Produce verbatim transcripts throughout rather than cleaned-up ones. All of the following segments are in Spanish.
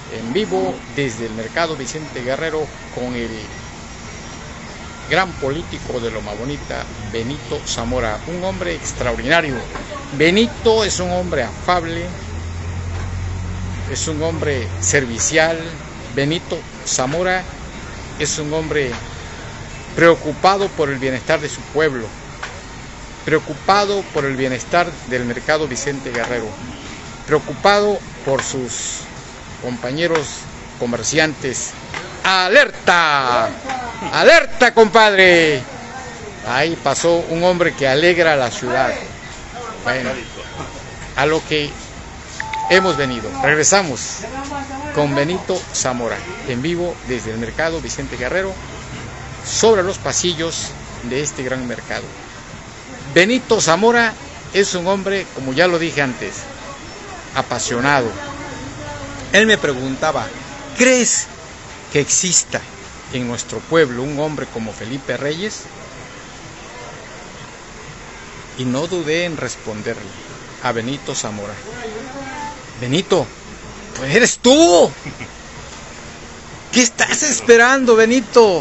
en vivo desde el mercado Vicente Guerrero con el gran político de Loma Bonita, Benito Zamora, un hombre extraordinario. Benito es un hombre afable, es un hombre servicial. Benito Zamora es un hombre preocupado por el bienestar de su pueblo, preocupado por el bienestar del mercado Vicente Guerrero, preocupado por sus compañeros comerciantes. ¡Alerta! ¡Alerta, compadre! Ahí pasó un hombre que alegra la ciudad. Bueno, a lo que hemos venido. Regresamos con Benito Zamora, en vivo desde el mercado Vicente Guerrero, sobre los pasillos de este gran mercado. Benito Zamora es un hombre, como ya lo dije antes, apasionado. Él me preguntaba, ¿crees que exista en nuestro pueblo un hombre como Felipe Reyes? Y no dudé en responderle a Benito Zamora: Benito, pues eres tú. ¿Qué estás esperando, Benito?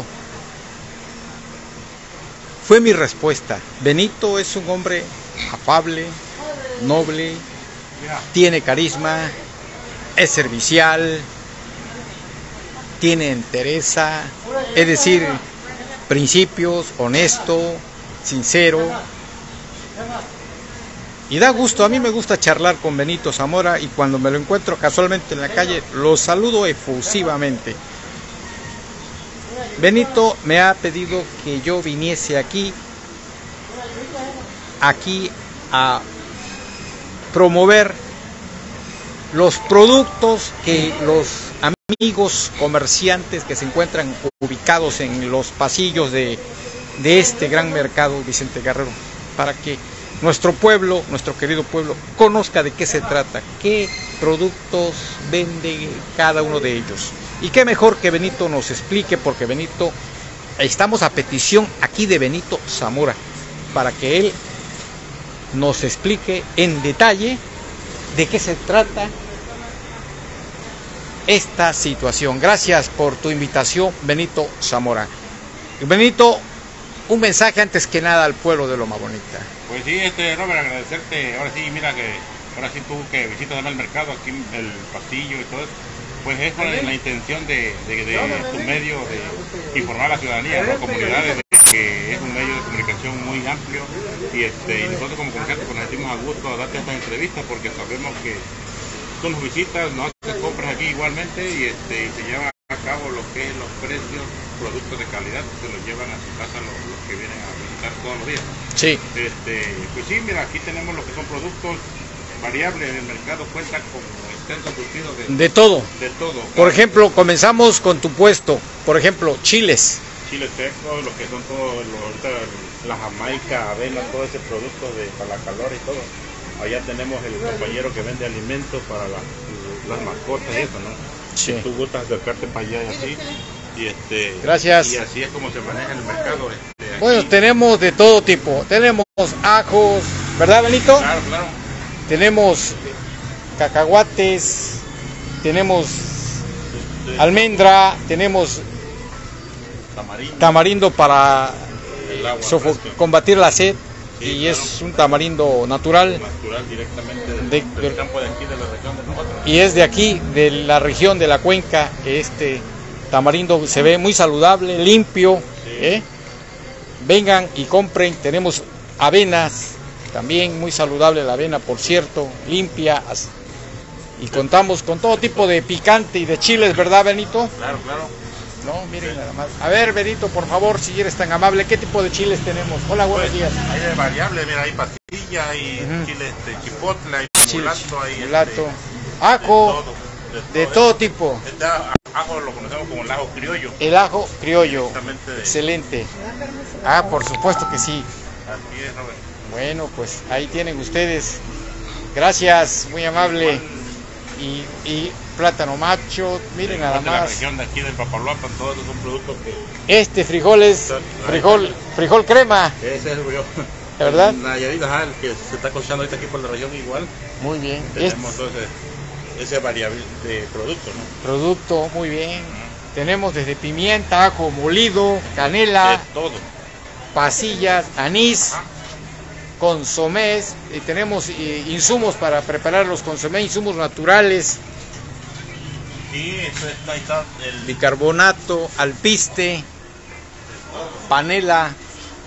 Fue mi respuesta. Benito es un hombre afable, noble, tiene carisma, es servicial, tiene entereza, es decir, principios, honesto, sincero. Y da gusto, a mí me gusta charlar con Benito Zamora, y cuando me lo encuentro casualmente en la calle, lo saludo efusivamente. Benito me ha pedido que yo viniese aquí, aquí a promover los productos que los amigos comerciantes que se encuentran ubicados en los pasillos de, de este gran mercado Vicente Guerrero, para que nuestro pueblo, nuestro querido pueblo, conozca de qué se trata, qué productos vende cada uno de ellos. Y qué mejor que Benito nos explique, porque Benito, estamos a petición aquí de Benito Zamora, para que él nos explique en detalle de qué se trata esta situación. Gracias por tu invitación, Benito Zamora. Benito, un mensaje antes que nada al pueblo de Loma Bonita. Pues sí, este Robert, agradecerte. Ahora sí, mira que ahora sí tú que visitas el mercado aquí en el pasillo y todo eso, pues es con la intención de, de, de tu medio de informar a la ciudadanía, a las comunidades, de que es un medio de comunicación muy amplio, y este y nosotros como comerciantes pues nos sentimos a gusto a darte estas entrevistas, porque sabemos que tú nos visitas, nos haces compras aquí igualmente, y este y se lleva a cabo lo que es los precios, productos de calidad, se los llevan a su casa los, los que vienen a visitar todos los días. Sí. Este, pues sí, mira, aquí tenemos lo que son productos variables. En el mercado cuenta con extenso surtido de, de todo. De todo. Por claro. ejemplo, comenzamos con tu puesto. Por ejemplo, chiles. Chiles secos, lo que son todos, lo, ahorita la jamaica, avena, todo ese producto de, para la calor y todo. Allá tenemos el compañero que vende alimentos para la, las mascotas y eso, ¿no? Sí. Si tú gustas acercarte para allá y así. Y este, gracias. Y así es como se maneja el mercado. Este, aquí. Bueno, tenemos de todo tipo. Tenemos ajos, ¿verdad, Benito? Claro, claro. Tenemos cacahuates, tenemos este, almendra, tenemos tamarindo, tamarindo para el agua, combatir la sed. Sí, y claro. Es un tamarindo natural, natural directamente del, de, del campo de aquí, de la región de nosotros. Y es de aquí, de la región de la cuenca. Este tamarindo se ve muy saludable, limpio. Sí. ¿eh? Vengan y compren. Tenemos avenas, también muy saludable la avena, por cierto, limpia. Y contamos con todo tipo de picante y de chiles, ¿verdad, Benito? Claro, claro. No, miren nada más. A ver, Benito, por favor, si eres tan amable, ¿qué tipo de chiles tenemos? Hola, buenos pues, días. Hay de variable, mira, hay pastilla, hay uh-huh. chiles de chipotle, hay mulato, hay mulato, este, ajo, de todo, de de todo tipo. Este ajo lo conocemos como el ajo criollo. El ajo criollo, de... excelente. Ah, por supuesto que sí. Así es, Robert. Bueno, pues ahí tienen ustedes. Gracias, muy amable. Y, y plátano macho, miren nada más. De la región de aquí del Papaloapan, todos esos son productos que... Este frijol es frijol, frijol crema. Ese es el frijol. ¿De verdad? Nayarit, ajá, el que se está cosechando ahorita aquí por la región igual. Muy bien. Tenemos este... ese variable de producto, ¿no? Producto, muy bien. Tenemos desde pimienta, ajo molido, canela, De todo. pasillas, anís, consomés, y tenemos eh, insumos para preparar los consomés, insumos naturales, Y eso es, ahí está el bicarbonato, alpiste, panela,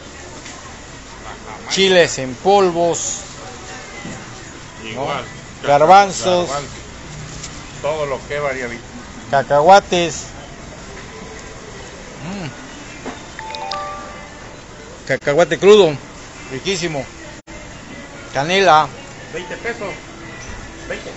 chiles en polvos, igual. garbanzos, Garbanzo, todo lo que es variable. cacahuates, mm. cacahuate crudo, riquísimo, canela, veinte pesos. veinte.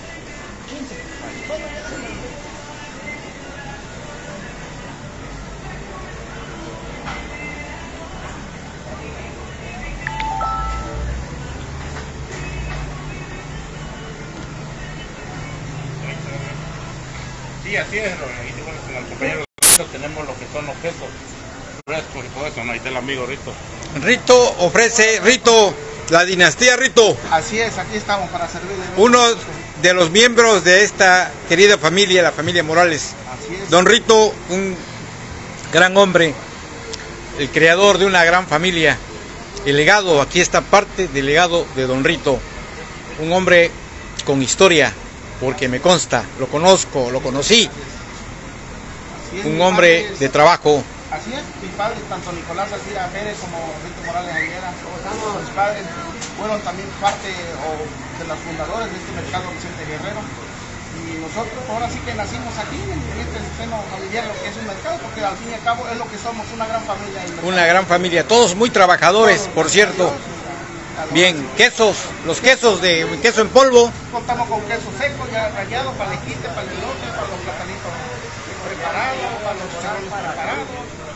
Sí, así es, y bueno, con el compañero tenemos lo que son los quesos frescos y todo eso, ¿no? Ahí está el amigo Rito. Rito ofrece, Rito, la dinastía Rito, Así es, aquí estamos para servirle. uno de los miembros de esta querida familia, la familia Morales. Así es. Don Rito, un gran hombre, el creador de una gran familia, el legado, aquí está parte del legado de Don Rito, un hombre con historia, porque me consta, lo conozco, lo conocí, Así es, un mi hombre padre es- de trabajo. Así es, mis padres, tanto Nicolás Alcira Pérez como Rito Morales Aguilera, mis padres fueron también parte o, de los fundadores de este mercado Vicente Guerrero. Y nosotros ahora sí que nacimos aquí, en este seno familiar, lo que es un mercado, porque al fin y al cabo es lo que somos, una gran familia. el mercado. Una gran familia, todos muy trabajadores, Todos, por cierto. todos, Bien, quesos, los quesos de queso en polvo, Contamos con queso seco, ya rallado, para el equite, para el virote, para los platanitos preparados, para los chicharrones preparados.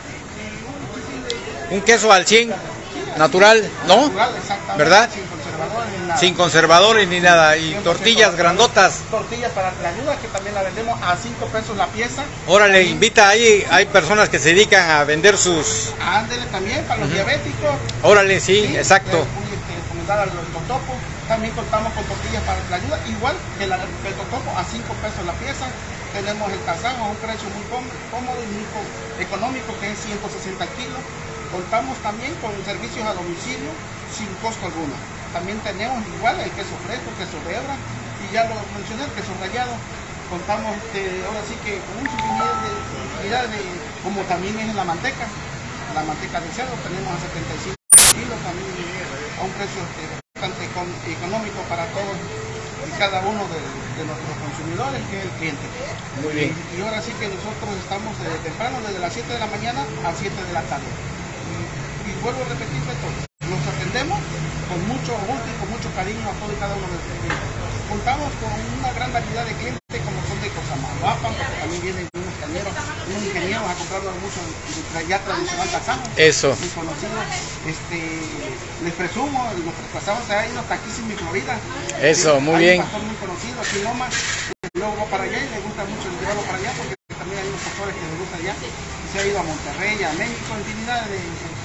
un queso al cien, natural, ¿no? Natural, exactamente, ¿Verdad? Sin conservadores ni nada. Sin conservadores ni nada, y cien por ciento tortillas natural. grandotas. Tortillas para la ayuda, que también la vendemos a cinco pesos la pieza. Órale, invita ahí, hay personas que se dedican a vender sus... Ándele también para los diabéticos. Órale, sí, exacto. eh, muy, este, recomendar a los totopos. También contamos con tortillas para la ayuda, igual que la, el totopo a cinco pesos la pieza. Tenemos el tasajo a un precio muy cómodo y muy económico, que es ciento sesenta kilos. Contamos también con servicios a domicilio sin costo alguno. También tenemos igual el queso fresco, queso de hebra, y ya lo mencioné, el queso rallado. Contamos este, ahora sí que con un infinidad de, infinidad de, como también es la manteca, la manteca de cerdo, tenemos a setenta y cinco kilos, también a un precio este, bastante econ económico para todos y cada uno de, de nuestros consumidores, que es el cliente. Muy bien. Y, y ahora sí que nosotros estamos desde temprano, desde las siete de la mañana a siete de la tarde. Y, y vuelvo a repetir esto, los atendemos con mucho gusto y con mucho cariño a todos y cada uno de nuestros clientes. Contamos con una gran variedad de clientes, como son de Cosamaloapan, porque también vienen unos cañeros, unos ingenieros a comprarnos mucho de ya tradicional tasajo. Eso. Muy conocido. Este, les presumo, nos pasamos ahí unos taquis en mi Florida. Eso, muy hay bien. Un pastor muy conocido aquí en Loma, luego va para allá y le gusta mucho llevarlo para allá, porque también hay unos pastores que les gusta allá. Y se ha ido a Monterrey, a México, infinidad de,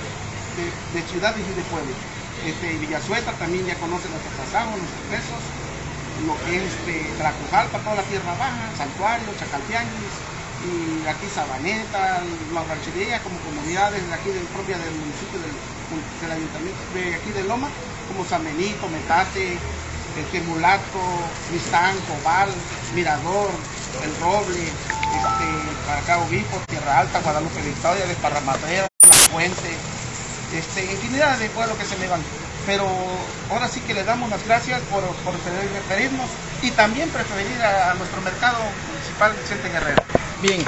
de, de ciudades y de pueblos. Este, Villasueta también ya conoce nuestros tasajos, nuestros pesos, lo que es este, Tlacojalpa, toda la tierra baja, Santuario, Chacaltianguis, y aquí Sabaneta, la ranchería, como comunidades de aquí del propia del municipio del, del ayuntamiento de aquí de Loma, como San Benito, Metate, este, Mulato, Mistán, Cobal, Mirador, El Roble, este, para acá Obispo, Tierra Alta, Guadalupe Victoria, Desparramadero, La Fuente, este, infinidad de pueblos que se me van. Pero ahora sí que le damos las gracias por, por preferirnos y también preferir a, a nuestro mercado municipal Vicente Guerrero. Bien.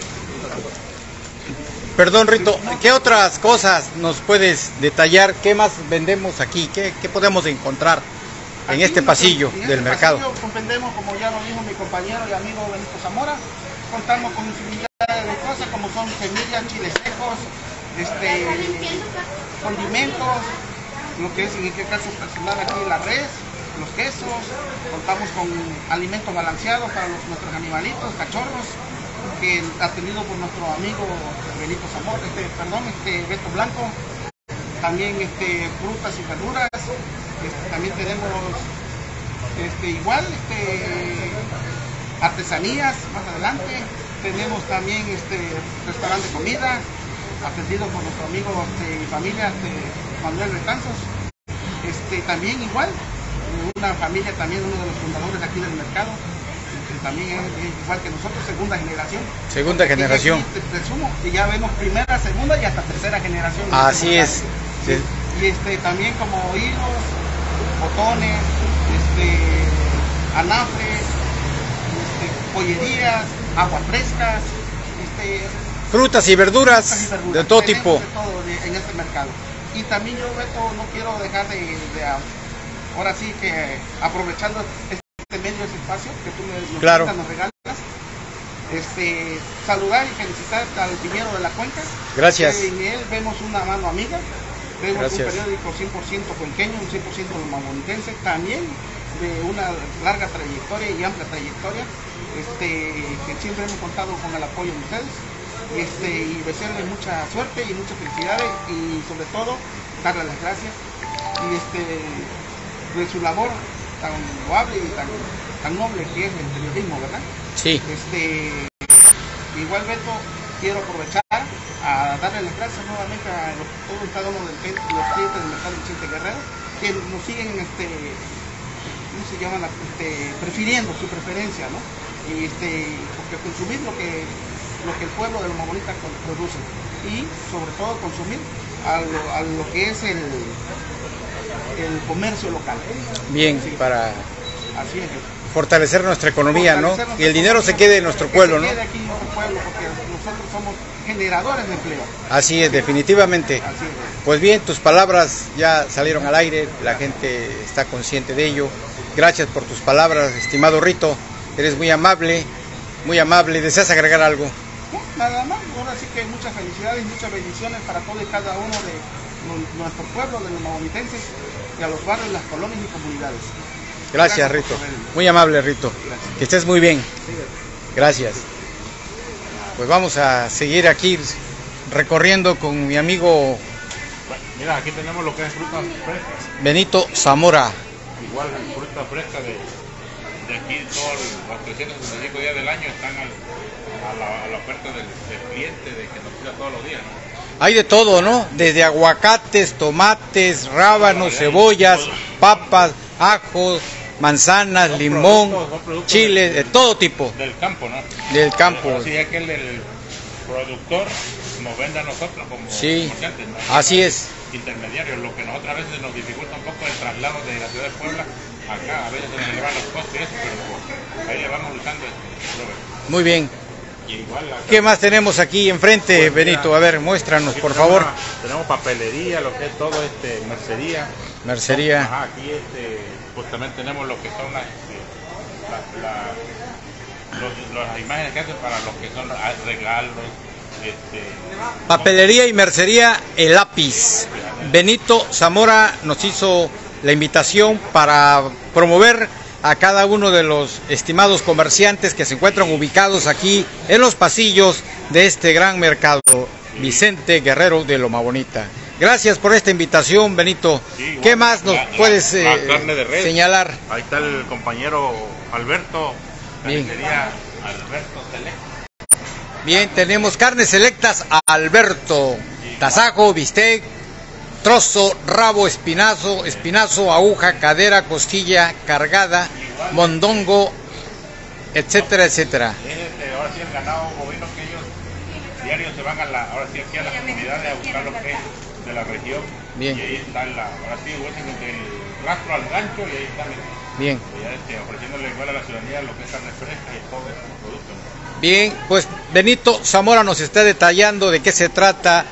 Perdón, Rito, ¿qué otras cosas nos puedes detallar? ¿Qué más vendemos aquí? ¿Qué, qué podemos encontrar en Aquí este nosotros, pasillo en del este mercado? pasillo comprendemos, como ya lo dijo mi compañero y amigo Benito Zamora, contamos con infinidad de cosas como son semillas, chiles secos, este, condimentos, lo que es en este caso personal aquí la res, los quesos, contamos con alimentos balanceados para los, nuestros animalitos, cachorros, que atendido por nuestro amigo Benito Zamora, este, perdón, este Beto Blanco, también este, frutas y verduras, este, también tenemos este, igual este, artesanías más adelante. Tenemos también este restaurante de comida, atendido por nuestro amigo de familia de Manuel Betanzos. Este, también igual, una familia también, uno de los fundadores aquí del mercado, que también es, es igual que nosotros, segunda generación. Segunda Porque generación. aquí, te presumo que ya vemos primera, segunda y hasta tercera generación. Así es. Sí. Y este, también como hilos, botones, este, anafres, este, pollerías, aguas frescas, este, frutas y verduras, frutas y verduras de todo tipo. De todo de, en este mercado. Y también yo, Beto, no quiero dejar de, de ahora sí que aprovechando este medio, este espacio que tú nos, claro. nos regalas, este, saludar y felicitar al Piñero de la Cuenca. Gracias. En él vemos una mano amiga, vemos Gracias. un periódico cien por ciento cuenqueño, un cien por ciento mamonitense, también de una larga trayectoria y amplia trayectoria, este, que siempre hemos contado con el apoyo de ustedes. Este, y desearle mucha suerte y muchas felicidades y sobre todo darle las gracias y este, de su labor tan loable y tan, tan noble que es el periodismo, ¿verdad? Sí. Este, igual, Beto, quiero aprovechar a darle las gracias nuevamente a los, todos y cada uno de los clientes del mercado Vicente Guerrero que nos siguen este, ¿cómo se llaman? Este, prefiriendo su preferencia, ¿no? Y este, porque consumir lo que lo que el pueblo de Loma Bonita produce y sobre todo consumir a lo, a lo que es el, el comercio local. Bien, sí. Para así es. fortalecer nuestra economía, fortalecer ¿no? Nuestra y el dinero economía, se quede en nuestro pueblo, se ¿no? quede aquí en nuestro pueblo, porque nosotros somos generadores de empleo. Así es, definitivamente. Así es. Pues bien, tus palabras ya salieron al aire, la gente está consciente de ello. Gracias por tus palabras, estimado Rito. Eres muy amable, muy amable. ¿Deseas agregar algo? No, nada más. Ahora sí que muchas felicidades y muchas bendiciones para todo y cada uno de nuestro pueblo, de los mamonitenses, y a los barrios, las colonias y comunidades. Gracias, Gracias Rito. Muy amable, Rito. Gracias. Que estés muy bien. Gracias. Pues vamos a seguir aquí recorriendo con mi amigo. Mira, aquí tenemos lo que es frutas frescas. Benito Zamora. Igual, fruta fresca de, de aquí, todos los trescientos sesenta y cinco días del año están al, a, la, a la oferta del, del cliente de que nos pida todos los días, ¿no? Hay de todo, ¿no? Desde aguacates, tomates, rábanos, cebollas, papas, ajos, manzanas, son limón, chiles, de todo tipo. Del campo, ¿no? Del campo. Así es que el, el productor nos vende a nosotros como sí, comerciantes, ¿no? Así es. Intermediarios, lo que nosotros a veces nos dificulta un poco el traslado de la ciudad de Puebla acá, a veces se nos elevan los costos y eso, pero ahí le vamos luchando. Muy bien. Y igual acá, ¿qué más tenemos aquí enfrente, pues, Benito? Mira, a ver, muéstranos, por favor. Una, tenemos papelería, lo que es todo, este, mercería. Mercería. Ajá, aquí este, pues también tenemos lo que son las, la, la, los, las imágenes que hacen para los que son regalos. Este, papelería y mercería El Lápiz. Benito Zamora nos hizo la invitación para promover a cada uno de los estimados comerciantes que se encuentran ubicados aquí en los pasillos de este gran mercado Vicente Guerrero de Loma Bonita. Gracias por esta invitación, Benito. Sí, bueno, ¿qué más nos la, puedes la, eh, la carne de res. señalar? Ahí está el compañero Alberto. Bien. Sería Alberto Selecta. Bien, tenemos carnes selectas a Alberto. Tasajo, bistec, trozo, rabo, espinazo, espinazo, aguja, cadera, costilla, cargada, mondongo, etcétera, etcétera. Este, ahora sí el ganado bovino que ellos diarios se van a la, ahora sí aquí a las comunidades a buscar lo que es de la región. Bien. Y ahí está la, ahora sí vuelven del rastro al gancho y ahí están. Bien. Y ya, este, ofreciéndole igual a la ciudadanía lo que es carne fresca y todo ese producto. Bien, pues Benito Zamora nos está detallando de qué se trata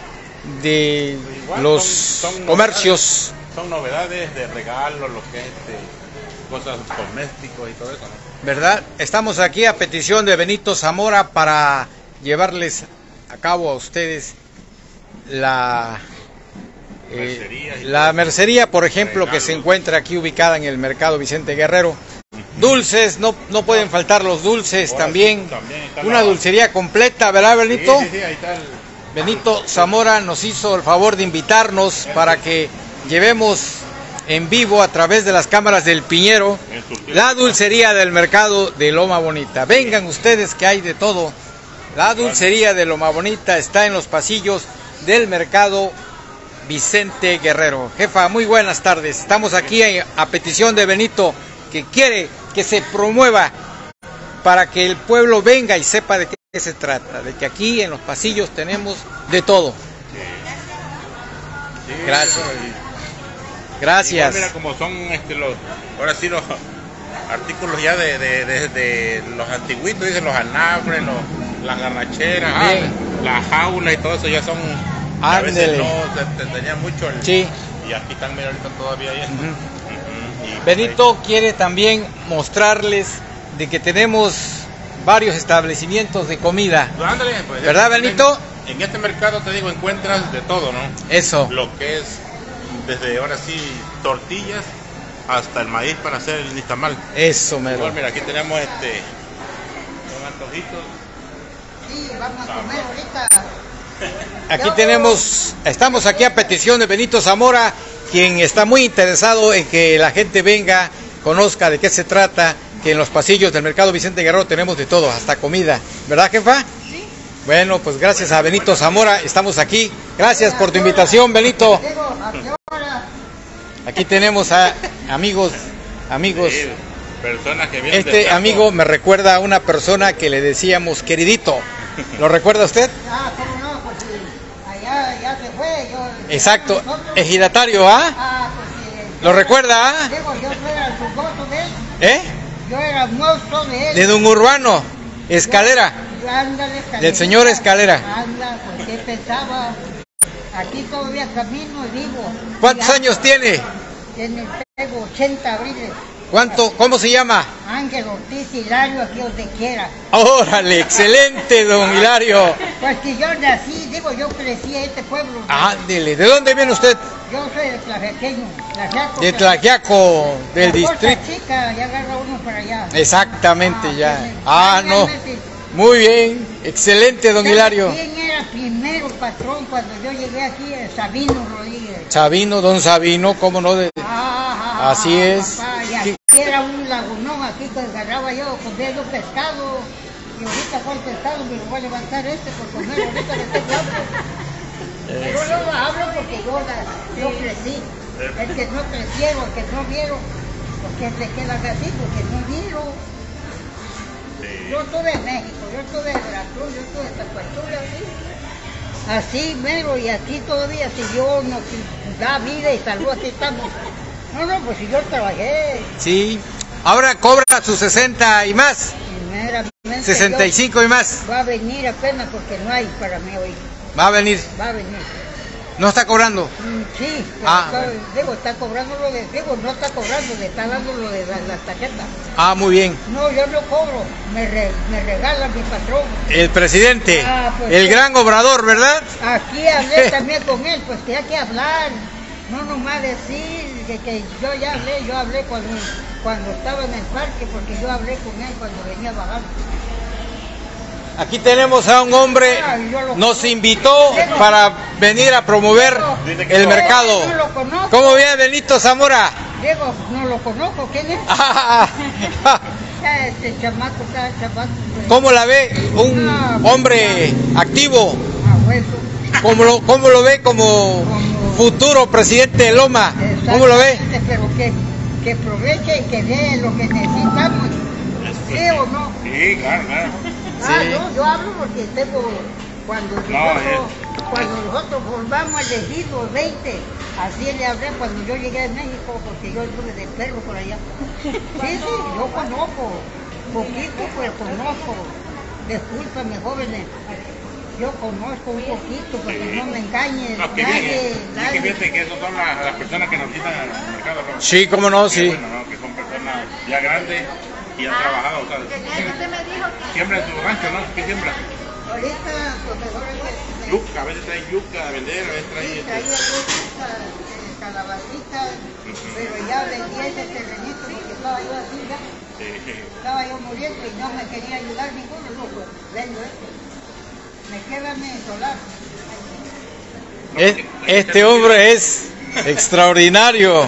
de igual, los son, son comercios. Novedades, son novedades de regalos, lo que es este, cosas domésticos y todo eso, ¿no? ¿Verdad? Estamos aquí a petición de Benito Zamora para llevarles a cabo a ustedes la eh, mercería la mercería, por ejemplo, regalos, que se encuentra aquí ubicada en el mercado Vicente Guerrero. Dulces, no no pueden faltar los dulces. Ahora también, sí, también una la... dulcería completa, ¿verdad, Benito? Sí, sí, sí, ahí está el... Benito Zamora nos hizo el favor de invitarnos para que llevemos en vivo a través de las cámaras del Piñero, la dulcería del mercado de Loma Bonita. Vengan ustedes que hay de todo. La dulcería de Loma Bonita está en los pasillos del mercado Vicente Guerrero. Jefa, muy buenas tardes. Estamos aquí a petición de Benito, que quiere que se promueva para que el pueblo venga y sepa de qué se trata, de que aquí en los pasillos tenemos de todo. Gracias. Gracias. Igual, mira como son este, los, ahora sí los artículos ya de, de, de, de los antiguitos, dicen los anafres, los, las garnacheras, ah, la jaula y todo eso ya son, a veces no se, se tenía mucho el, sí. Y aquí están, mira, ahorita todavía hay esto. Uh-huh. Uh-huh. Benito pues, quiere también mostrarles de que tenemos varios establecimientos de comida. Pues, ándale, pues, ¿verdad, Benito? En, en este mercado, te digo, encuentras de todo, ¿no? Eso. Lo que es, desde ahora sí, tortillas hasta el maíz para hacer el nixtamal. Eso, mero. Igual, mira, aquí tenemos este, son antojitos. Sí, vamos a comer ahorita. Aquí tenemos, estamos aquí a petición de Benito Zamora, quien está muy interesado en que la gente venga, conozca de qué se trata, que en los pasillos del mercado Vicente Guerrero tenemos de todo, hasta comida. ¿Verdad, jefa? Sí. Bueno, pues gracias a Benito Zamora, estamos aquí. Gracias por tu invitación, Benito. Aquí tenemos a amigos, amigos. Sí, personas que vienen este amigo me recuerda a una persona que le decíamos queridito. ¿Lo recuerda usted? Ah, cómo no, pues allá ya se fue. Yo, exacto, ejidatario, ¿ah? Ah, pues sí. ¿Lo recuerda, ah? Digo, yo era el mozo de él. ¿Eh? Yo era mozo de él. De don Urbano, Escalera. Yo, ándale, Escalera. Del señor Escalera. Anda, pues qué pensaba. Aquí todavía camino y vivo. ¿Cuántos ya, años tiene? Tiene, tengo ochenta abriles. ¿Cuánto? ¿Cómo se llama? Ángel Ortiz Hilario, aquí donde quiera. Órale, excelente, don Hilario. Pues que yo nací, digo, yo crecí en este pueblo. Ándele, ¿de dónde viene usted? Yo soy de Tlajequeño, Tlaxiaco. De Tlaxiaco, del distrito. Chica, ya agarra uno para allá. Exactamente, ah, ya. Tiene, Ah, no. Muy bien, excelente, don Hilario. ¿Quién era primero patrón cuando yo llegué aquí? Sabino Rodríguez. Sabino, don Sabino, ¿cómo no? De... Ah, así es. Papá, y aquí era un lagunón aquí que agarraba yo comiendo pescado. Y ahorita con el pescado me lo voy a levantar este por comer ahorita que estoy hambre. Pero yo hablo porque yo, la, yo crecí. El que no crecieron, el que no vieron, porque se quedan así, porque no vieron. Yo estuve en México, yo estuve en Veracruz, yo estuve en Tacuatura, así. Así mero, y aquí todavía si yo nos da vida y salud, así estamos. No, no, pues si yo trabajé. Sí, ahora cobra sus sesenta y más. Primeramente sesenta y cinco y más. Va a venir apenas porque no hay para mí hoy. Va a venir. Va a venir. ¿No está cobrando? Mm, sí, ah, está, bueno. digo, está cobrando lo de, digo, no está cobrando, le está dando lo de las la tarjetas. Ah, muy bien. No, yo no cobro, me, re, me regala mi patrón. El presidente, ah, pues, el gran obrador, ¿verdad? Aquí hablé también con él, pues que hay que hablar, no nomás decir que, que yo ya hablé, yo hablé cuando, cuando estaba en el parque, porque yo hablé con él cuando venía bajando. Aquí tenemos a un hombre, nos invitó para venir a promover el mercado. ¿Cómo viene Benito Zamora? Diego, no lo conozco, ¿quién es? Este chamaco, está chamaco. ¿Cómo la ve? Un hombre activo. ¿Cómo lo, cómo lo ve como futuro presidente de Loma? ¿Cómo lo ve? Pero que, que aproveche y que dé lo que necesitamos. ¿Sí o no? Sí, claro, claro. Ah, sí. no, yo hablo porque tengo, cuando, no, nosotros, es... cuando nosotros formamos el ejido veinte, así le hablé cuando yo llegué a México, porque yo estuve de perro por allá. Sí, sí, yo conozco, poquito pero conozco, discúlpame jóvenes, yo conozco un poquito, porque sí. No me engañes, no, que nadie, bien, nadie. Que fíjate que esas son las, las personas que nos visitan al mercado, ¿no? Sí, cómo no, que, sí. Bueno, ¿no? Que son personas ya grandes y han ah, trabajado, o sea, siembra en su rancho, ¿no? ¿Qué siembra? Ahorita, pues mejor es yuca, a veces trae yuca a vender, a veces trae... Sí, traía yuca, calabacita, uh-huh. Pero ya vendí ese terrenito porque estaba yo así ya. Sí. Estaba yo muriendo y no me quería ayudar ninguno, loco, vendo esto. Me queda mi solar. Este hombre es extraordinario.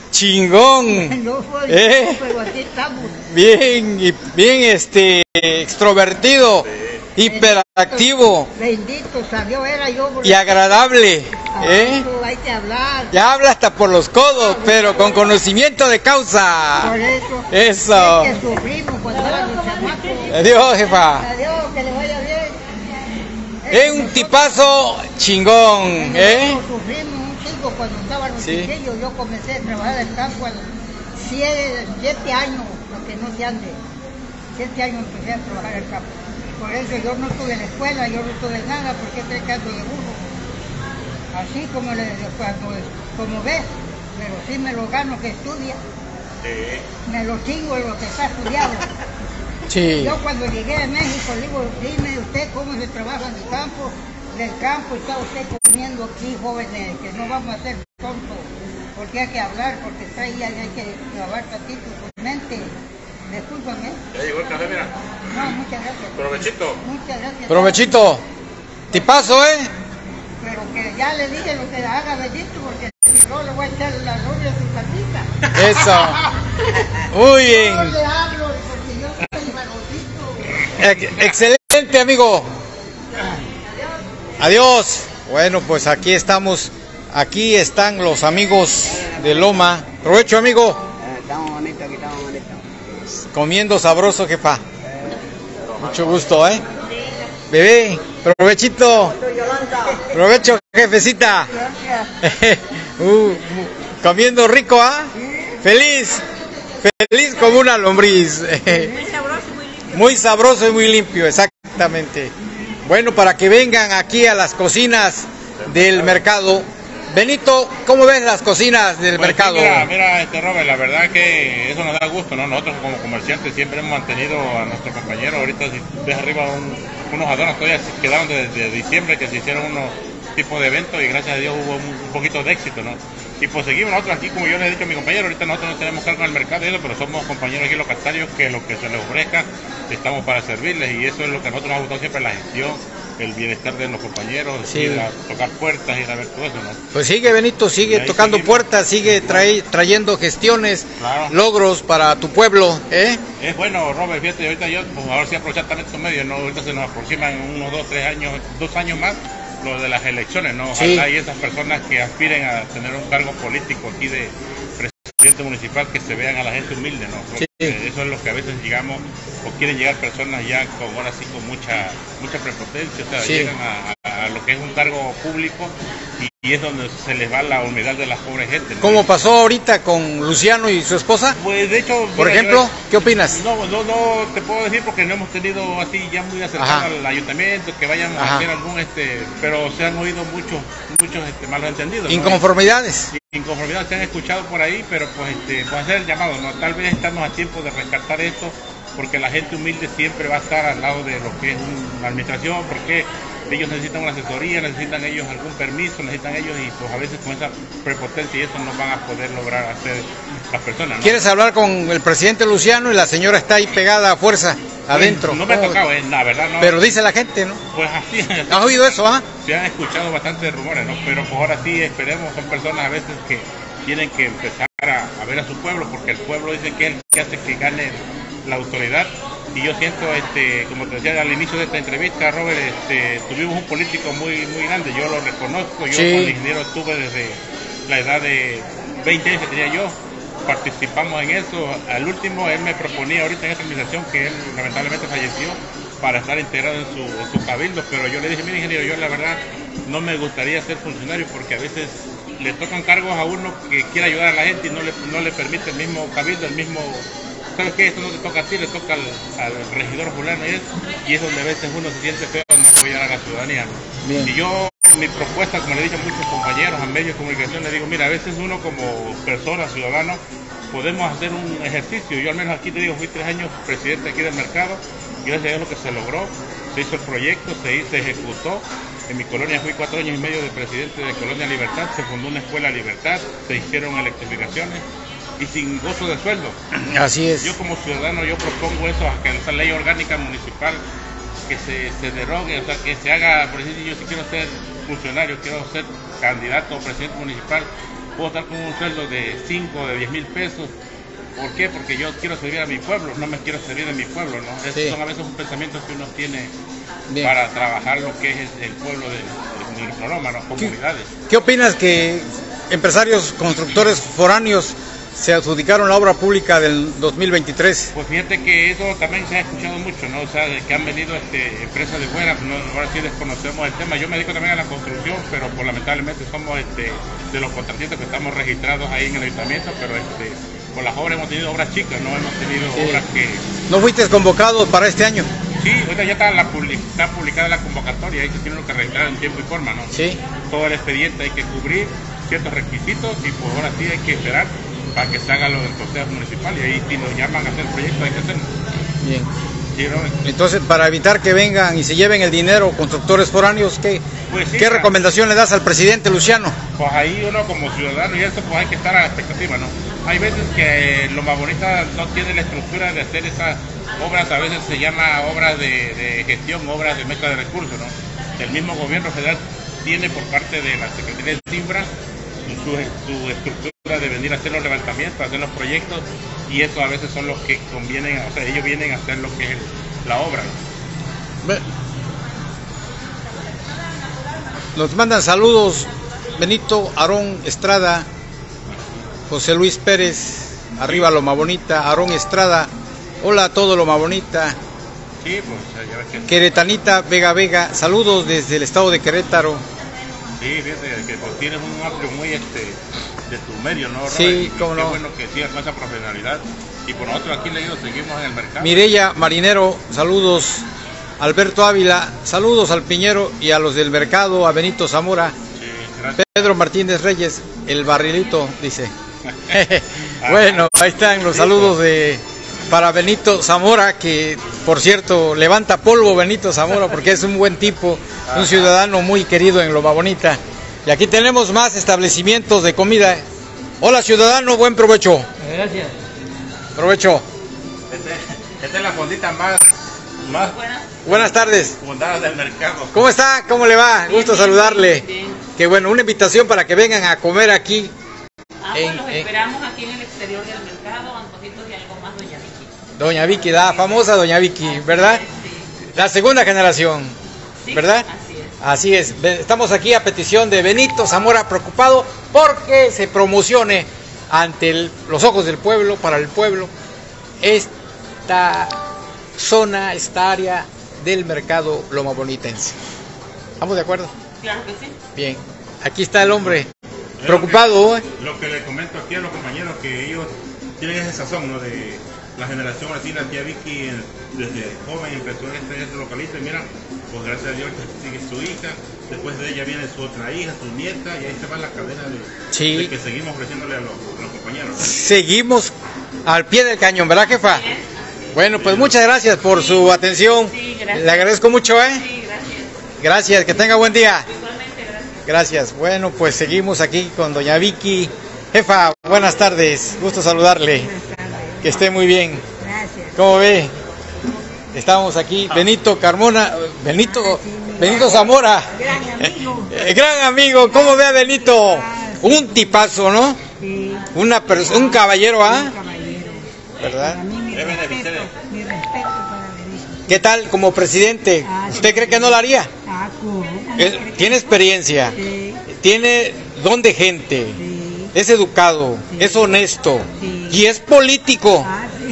chingón. No soy, ¿Eh? pero aquí estamos. Bien, y bien este, extrovertido, hiperactivo Bendito salió, era yo. y agradable. ¿Eh? Hay que hablar. Ya habla hasta por los codos, pero con conocimiento de causa. Por eso. Eso. Es que sufrimos cuando éramos chamacos. Adiós, jefa. Adiós, que le vaya bien. Es un tipazo chingón, ¿eh? Nosotros sufrimos un chico cuando estábamos Sí. chiquillos. Yo comencé a trabajar en el campo a los siete, siete años, para que no se ande. Siete años empecé a trabajar en el campo. Por eso yo no tuve la escuela, yo no tuve nada, porque estoy canto de burro. Así como, le, cuando, como ves, pero sí me lo gano que estudia. Sí. Me lo chingo en lo que está estudiado. Sí. Yo cuando llegué a México le digo, dime usted cómo se trabaja en el campo. Del campo está usted comiendo aquí, jóvenes, que no vamos a ser tontos, porque hay que hablar, porque está ahí, hay que lavar tantito su mente. Discúlpame. Ya llegó el café, mira. No, muchas gracias. Provechito. Muchas gracias. Provechito. Tipazo, ¿eh? Pero que ya le dije lo que haga Bellito, porque si no le voy a echar la novia a su casita. Eso. Muy bien. No le hablo, porque yo soy varoncito. Ex- Excelente, amigo. Adiós. Bueno, pues aquí estamos. Aquí están los amigos de Loma. Provecho, amigo. Estamos bonitos aquí, estamos bonitos. Comiendo sabroso, jefa. Mucho gusto, ¿eh? Bebé, provechito. Provecho, jefecita. uh, uh, comiendo rico, ¿ah? Feliz. Feliz como una lombriz. Muy sabroso y muy limpio, exactamente. Bueno, para que vengan aquí a las cocinas del mercado. Benito, ¿cómo ves las cocinas del Pues mercado? sí, mira, mira, este Robert, la verdad que eso nos da gusto, ¿no? Nosotros como comerciantes siempre hemos mantenido a nuestro compañero. Ahorita si ves arriba un, unos adornos, todavía se quedaron desde diciembre que se hicieron unos tipos de eventos y gracias a Dios hubo un, un poquito de éxito, ¿no? Y pues seguimos nosotros aquí, como yo le he dicho a mi compañero, ahorita nosotros no tenemos cargo en el mercado, y eso, pero somos compañeros aquí locatarios que lo que se les ofrezca estamos para servirles y eso es lo que a nosotros nos ha gustado siempre, la gestión, el bienestar de los compañeros, Sí. ir a tocar puertas, ir a ver todo eso, ¿no? Pues sigue, Benito, sigue Y ahí tocando seguimos. puertas, sigue trae- trayendo gestiones, Claro. logros para tu pueblo, ¿eh? Es bueno, Robert, fíjate, ahorita yo, pues ahora sí aprovechar también estos medios, ¿no? Ahorita se nos aproximan unos dos, tres años, dos años más, lo de las elecciones, ¿no? Ojalá Sí. y esas personas que aspiren a tener un cargo político aquí de presidente municipal, que se vean a la gente humilde, ¿no? Porque Sí. eso es lo que a veces llegamos, o quieren llegar personas ya con, ahora sí, con mucha, mucha prepotencia, o sea, Sí. llegan a, a- a lo que es un cargo público y, y es donde se les va la humildad de la pobre gente, ¿no? ¿Cómo pasó ahorita con Luciano y su esposa? Pues de hecho, Por mira, ejemplo, yo- ¿qué opinas? No, no, no te puedo decir porque no hemos tenido así ya muy acercado Ajá. al ayuntamiento, que vayan Ajá. a hacer algún, este, pero se han oído muchos, muchos este, malos entendidos, ¿no? Inconformidades. Inconformidad se han escuchado por ahí, pero pues este, pues hacer el llamado, ¿no? Tal vez estamos a tiempo de rescatar esto, porque la gente humilde siempre va a estar al lado de lo que es una administración, porque ellos necesitan una asesoría, necesitan ellos algún permiso, necesitan ellos, y pues a veces con esa prepotencia y eso no van a poder lograr hacer las personas, ¿no? ¿Quieres hablar con el presidente Luciano y la señora está ahí pegada a fuerza adentro? Pues, no me ha ¿Cómo? tocado, eh, la verdad no. Pero dice la gente, ¿no? Pues así. ¿Has oído eso, ah? Se han escuchado bastantes rumores, ¿no? Pero pues ahora sí esperemos, son personas a veces que tienen que empezar a, a ver a su pueblo, porque el pueblo dice que es el que hace que gane la autoridad. Y yo siento, este, como te decía al inicio de esta entrevista, Robert, este, tuvimos un político muy muy grande, yo lo reconozco, yo Sí. como ingeniero estuve desde la edad de veinte años que tenía yo, participamos en eso. Al último, él me proponía ahorita en esta administración, que él lamentablemente falleció, para estar integrado en su, en su cabildo, pero yo le dije, mire ingeniero, yo la verdad no me gustaría ser funcionario porque a veces le tocan cargos a uno que quiere ayudar a la gente y no le, no le permite el mismo cabildo, el mismo, ¿sabes qué? Esto no te toca a ti, le toca al, al regidor fulano y es, y es donde a veces uno se siente feo no apoyar a la ciudadanía. Bien. Y yo, mi propuesta, como le he dicho a muchos compañeros, a medios de comunicación, le digo, mira, a veces uno como persona, ciudadano, podemos hacer un ejercicio. Yo al menos aquí te digo, fui tres años presidente aquí del mercado, y gracias a Dios lo que se logró, se hizo el proyecto, se, se ejecutó. En mi colonia fui cuatro años y medio de presidente de Colonia Libertad, se fundó una escuela Libertad, se hicieron electrificaciones y sin gozo de sueldo. Así es. Yo como ciudadano yo propongo eso, a que esa ley orgánica municipal que se, se derogue, o sea, que se haga, por ejemplo, yo si quiero ser funcionario, quiero ser candidato o presidente municipal, puedo estar con un sueldo de cinco, de diez mil pesos. ¿Por qué? Porque yo quiero servir a mi pueblo, no me quiero servir de mi pueblo, ¿no? Esos Sí. son a veces un pensamiento que uno tiene Bien. para trabajar lo que es el, el pueblo de, de nuestro Loma, ¿no? Comunidades. ¿Qué opinas que empresarios constructores foráneos se adjudicaron la obra pública del dos mil veintitrés? Pues fíjate que eso también se ha escuchado mucho, ¿no? O sea, de que han venido este, empresas de fuera, no, ahora sí desconocemos el tema. Yo me dedico también a la construcción, pero pues, lamentablemente somos este, de los contratistas que estamos registrados ahí en el ayuntamiento, pero este, por las obras hemos tenido obras chicas, no hemos tenido Sí. obras que... ¿No fuiste convocado para este año? Sí, ahorita ya está, la public, está publicada la convocatoria, ahí se tiene que registrar en tiempo y forma, ¿no? Sí. Todo el expediente hay que cubrir ciertos requisitos y pues ahora sí hay que esperar para que se haga lo del consejo municipal y ahí si nos llaman a hacer el proyecto hay que hacerlo. Bien. Sí, Robert. Entonces, para evitar que vengan y se lleven el dinero constructores foráneos, ¿qué, Pues sí, ¿qué claro. recomendación le das al presidente Luciano? Pues ahí uno como ciudadano y eso pues hay que estar a la expectativa, ¿no? Hay veces que lo más bonita no tiene la estructura de hacer esas obras, a veces se llama obras de, de gestión, obras de mezcla de recursos, ¿no? El mismo gobierno federal tiene por parte de la Secretaría de Timbra su, su estructura de venir a hacer los levantamientos, a hacer los proyectos y eso a veces son los que convienen, o sea, ellos vienen a hacer lo que es la obra, ¿no? Ve- Nos mandan saludos Benito, Aarón Estrada, José Luis Pérez, arriba Loma Bonita, Aarón Estrada, hola a todo Loma Bonita, Sí, pues ya ves que... Queretanita Vega Vega, saludos desde el estado de Querétaro. Sí, fíjate que pues, tienes un amplio muy este de tu medio, ¿no, Robert? Sí, Y cómo qué no. bueno que sigas con esa profesionalidad. Y por nosotros aquí leídos seguimos en el mercado. Mireya Marinero, saludos. Alberto Ávila, saludos al Piñero y a los del mercado, a Benito Zamora. Sí, gracias. Pedro Martínez Reyes, el barrilito, dice. Bueno, ahí están los saludos de para Benito Zamora, que por cierto levanta polvo Benito Zamora porque es un buen tipo, un ciudadano muy querido en Loma Bonita. Y aquí tenemos más establecimientos de comida. Hola ciudadano, buen provecho. Gracias. Provecho. Este- Esta es la fondita más, más Buenas tardes. fundada del mercado. ¿Cómo está? ¿Cómo le va? Gusto saludarle. Qué bueno, una invitación para que vengan a comer aquí. Ah, En- pues los en- esperamos aquí en el exterior del mercado, antojitos y algo más, doña Vicky. Doña Vicky, la famosa Doña Vicky, ¿verdad? Sí, La segunda generación, sí, ¿verdad? así es. Así es. Ve- Estamos aquí a petición de Benito Zamora, preocupado porque se promocione ante el- los ojos del pueblo, para el pueblo, esta zona, esta área del mercado Loma Bonitense. ¿Estamos de acuerdo? Claro que sí. Bien. Aquí está el hombre preocupado, ¿eh? Lo que le comento aquí a los compañeros, que ellos tienen ese sazón, ¿no? De la generación así, la tía Vicky eh, desde joven empezó en este, este localista y mira, pues gracias a Dios que sigue su hija, después de ella viene su otra hija, su nieta y ahí se va la cadena de, Sí. de que seguimos ofreciéndole a los, a los compañeros. Seguimos al pie del cañón, ¿verdad, jefa? Bien, así es. Bueno, pues muchas gracias por su atención. Sí, gracias. Le agradezco mucho, ¿eh? Sí, gracias. Gracias, que tenga buen día. Igualmente, gracias. Gracias. Bueno, pues seguimos aquí con doña Vicky. Jefa, buenas tardes. Gusto saludarle. Que esté muy bien. Gracias. ¿Cómo ve? Estamos aquí. Benito Carmona. Benito, Benito Zamora. Gran amigo. Eh, gran amigo. ¿Cómo ve a Benito? Un tipazo, ¿no? Sí, Una perso- un caballero, un ¿ah? caballero. ¿Verdad? Para mí mi Debe de respeto, ser. mi respeto para Benito. ¿Qué tal como presidente? ¿Usted cree que no lo haría? Ah, ¿cómo? Eh, Tiene experiencia, Sí, tiene don de gente, sí. es educado, Sí. es honesto Sí. y es político. Ah, sí.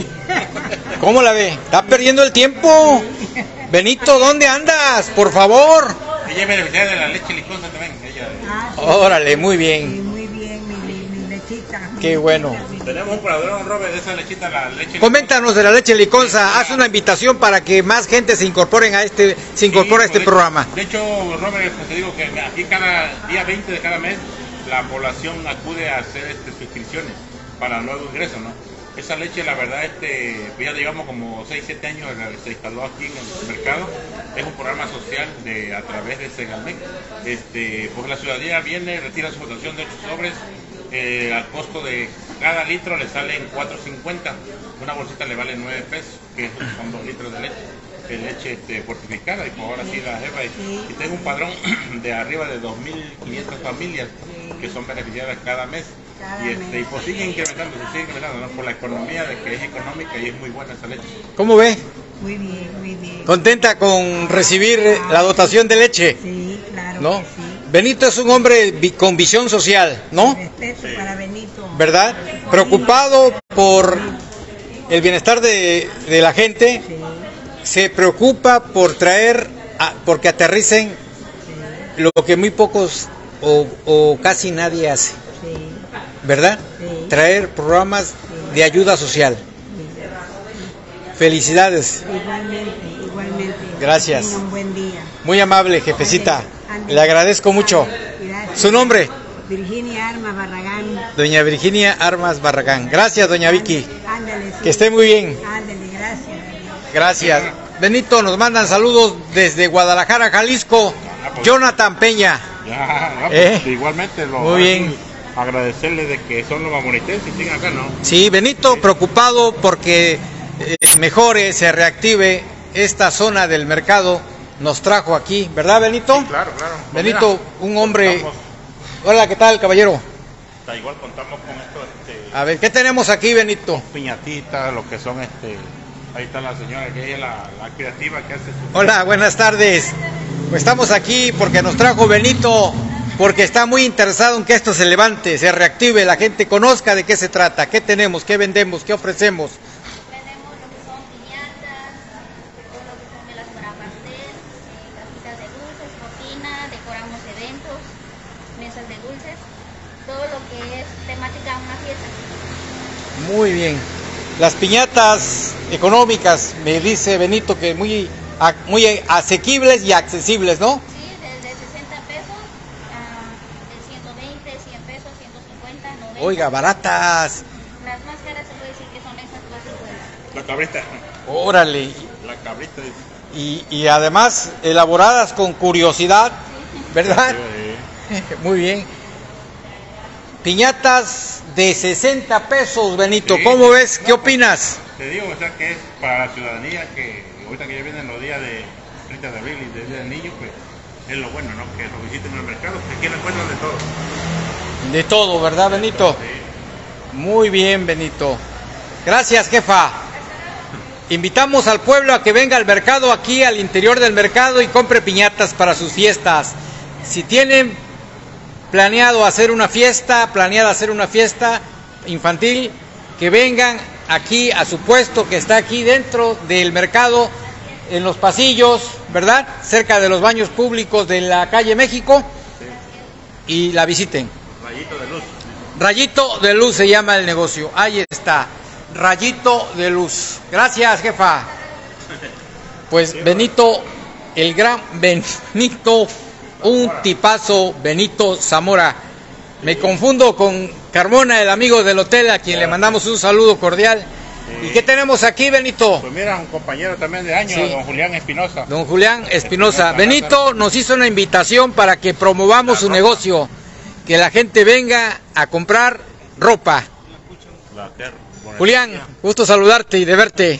¿Cómo la ve? ¿Está perdiendo el tiempo? Benito, ¿dónde andas? Por favor. Ella es beneficiaria de la leche liconza también, ella. Ah, sí. Órale, muy Sí, bien. muy bien, mi, mi lechita. mi Qué bueno. lechita, mi- Tenemos un parador, Robert, de esa lechita, la leche Coméntanos de la leche liconza, haz una invitación para que más gente se incorporen a este, se incorpore a Sí, este pues, programa. De hecho, Robert, pues, te digo que aquí cada día veinte de cada mes la población acude a hacer este, suscripciones para nuevo ingreso, ¿no? Esa leche, la verdad, este, pues ya llevamos como seis siete años de la que se instaló aquí en el mercado. Es un programa social de a través de Segalmec. Este, pues la ciudadanía viene, retira su votación de ocho sobres. Eh, al costo de cada litro le salen cuatro cincuenta. Una bolsita le vale nueve pesos, que son dos litros de leche. De leche este, fortificada. Y pues ahora sí la jefa. Y, y tengo un padrón de arriba de dos mil quinientas familias que son beneficiarias cada mes. Cada Y, este, y mes. pues sigue incrementando, se sigue incrementando, ¿no? Por la economía, de que es económica y es muy buena esa leche. ¿Cómo ve? Muy bien, muy bien. ¿Contenta con recibir eh, la dotación de leche? Sí, claro ¿No? que sí. Benito es un hombre vi- con visión social, ¿no? Respeto para Benito. ¿Verdad? Preocupado por el bienestar de, de la gente, Sí, se preocupa por traer, a- porque aterricen sí, lo que muy pocos o, o casi nadie hace, sí, ¿verdad? Sí. Traer programas de ayuda social. Felicidades. igualmente, igualmente. Gracias. Tenga un buen día. Muy amable, jefecita. Le agradezco mucho. Gracias. ¿Su nombre? Virginia Armas Barragán. Doña Virginia Armas Barragán. Gracias, doña Vicky. Ándale, sí. Que esté muy bien. Ándale, gracias. Gracias. Benito, nos mandan saludos desde Guadalajara, Jalisco. Jonathan Peña. Ya, no, pues, Eh, igualmente lo muy bien. agradecerle de que son los mamonitenses y sigan acá, ¿no? Sí, Benito preocupado porque eh, mejore, se reactive esta zona del mercado. Nos trajo aquí, ¿verdad, Benito? Claro, claro. Pues Benito, mira, un hombre. contamos- Hola, ¿qué tal, caballero? da igual contamos con esto, este, A ver, ¿qué tenemos aquí, Benito? piñatitas, lo que son este. Ahí está la señora que ella es la, la creativa que hace su. Hola, buenas tardes. Pues estamos aquí porque nos trajo Benito, porque está muy interesado en que esto se levante, se reactive, la gente conozca de qué se trata, qué tenemos, qué vendemos, qué ofrecemos. Vendemos lo que son piñatas, todo lo que son velas para pastel, eh, cajitas de dulces, cocina, decoramos eventos, mesas de dulces, todo lo que es temática a una fiesta. Muy bien. Las piñatas económicas, me dice Benito que muy, a- muy asequibles y accesibles, ¿no? Sí, desde sesenta pesos a de ciento veinte, cien pesos, ciento cincuenta, noventa. Oiga, baratas. Las más caras se puede decir que son esas doscientos cincuenta. La cabrita. Órale. La cabrita. dice. Y, y además elaboradas con curiosidad, ¿verdad? Sí, Muy bien. Piñatas de sesenta pesos, Benito. Sí. ¿Cómo ves? ¿Qué opinas? Te digo, o sea, que es para la ciudadanía que ahorita que ya vienen los días de treinta de abril y del Día del Niño, pues es lo bueno, ¿no? Que lo visiten en el mercado, que aquí lo encuentran de todo. De todo, ¿verdad, Benito? Sí. Muy bien, Benito. Gracias, jefa. Invitamos al pueblo a que venga al mercado, aquí al interior del mercado, y compre piñatas para sus fiestas. Si tienen planeado hacer una fiesta, planeada hacer una fiesta infantil, que vengan aquí a su puesto que está aquí dentro del mercado, en los pasillos, ¿verdad? Cerca de los baños públicos de la calle México, y la visiten. Rayito de luz. Rayito de Luz se llama el negocio. Ahí está. Rayito de Luz. Gracias, jefa. Pues Benito, el gran Benito, un tipazo, Benito Zamora. Me confundo con Carmona, el amigo del hotel, a quien le mandamos un saludo cordial. ¿Y qué tenemos aquí, Benito? Pues mira, un compañero también de años, Sí. don Julián Espinosa. Don Julián Espinosa. Benito nos hizo una invitación para que promovamos su negocio, que la gente venga a comprar ropa. La ter- bueno, Julián, gusto saludarte y de verte.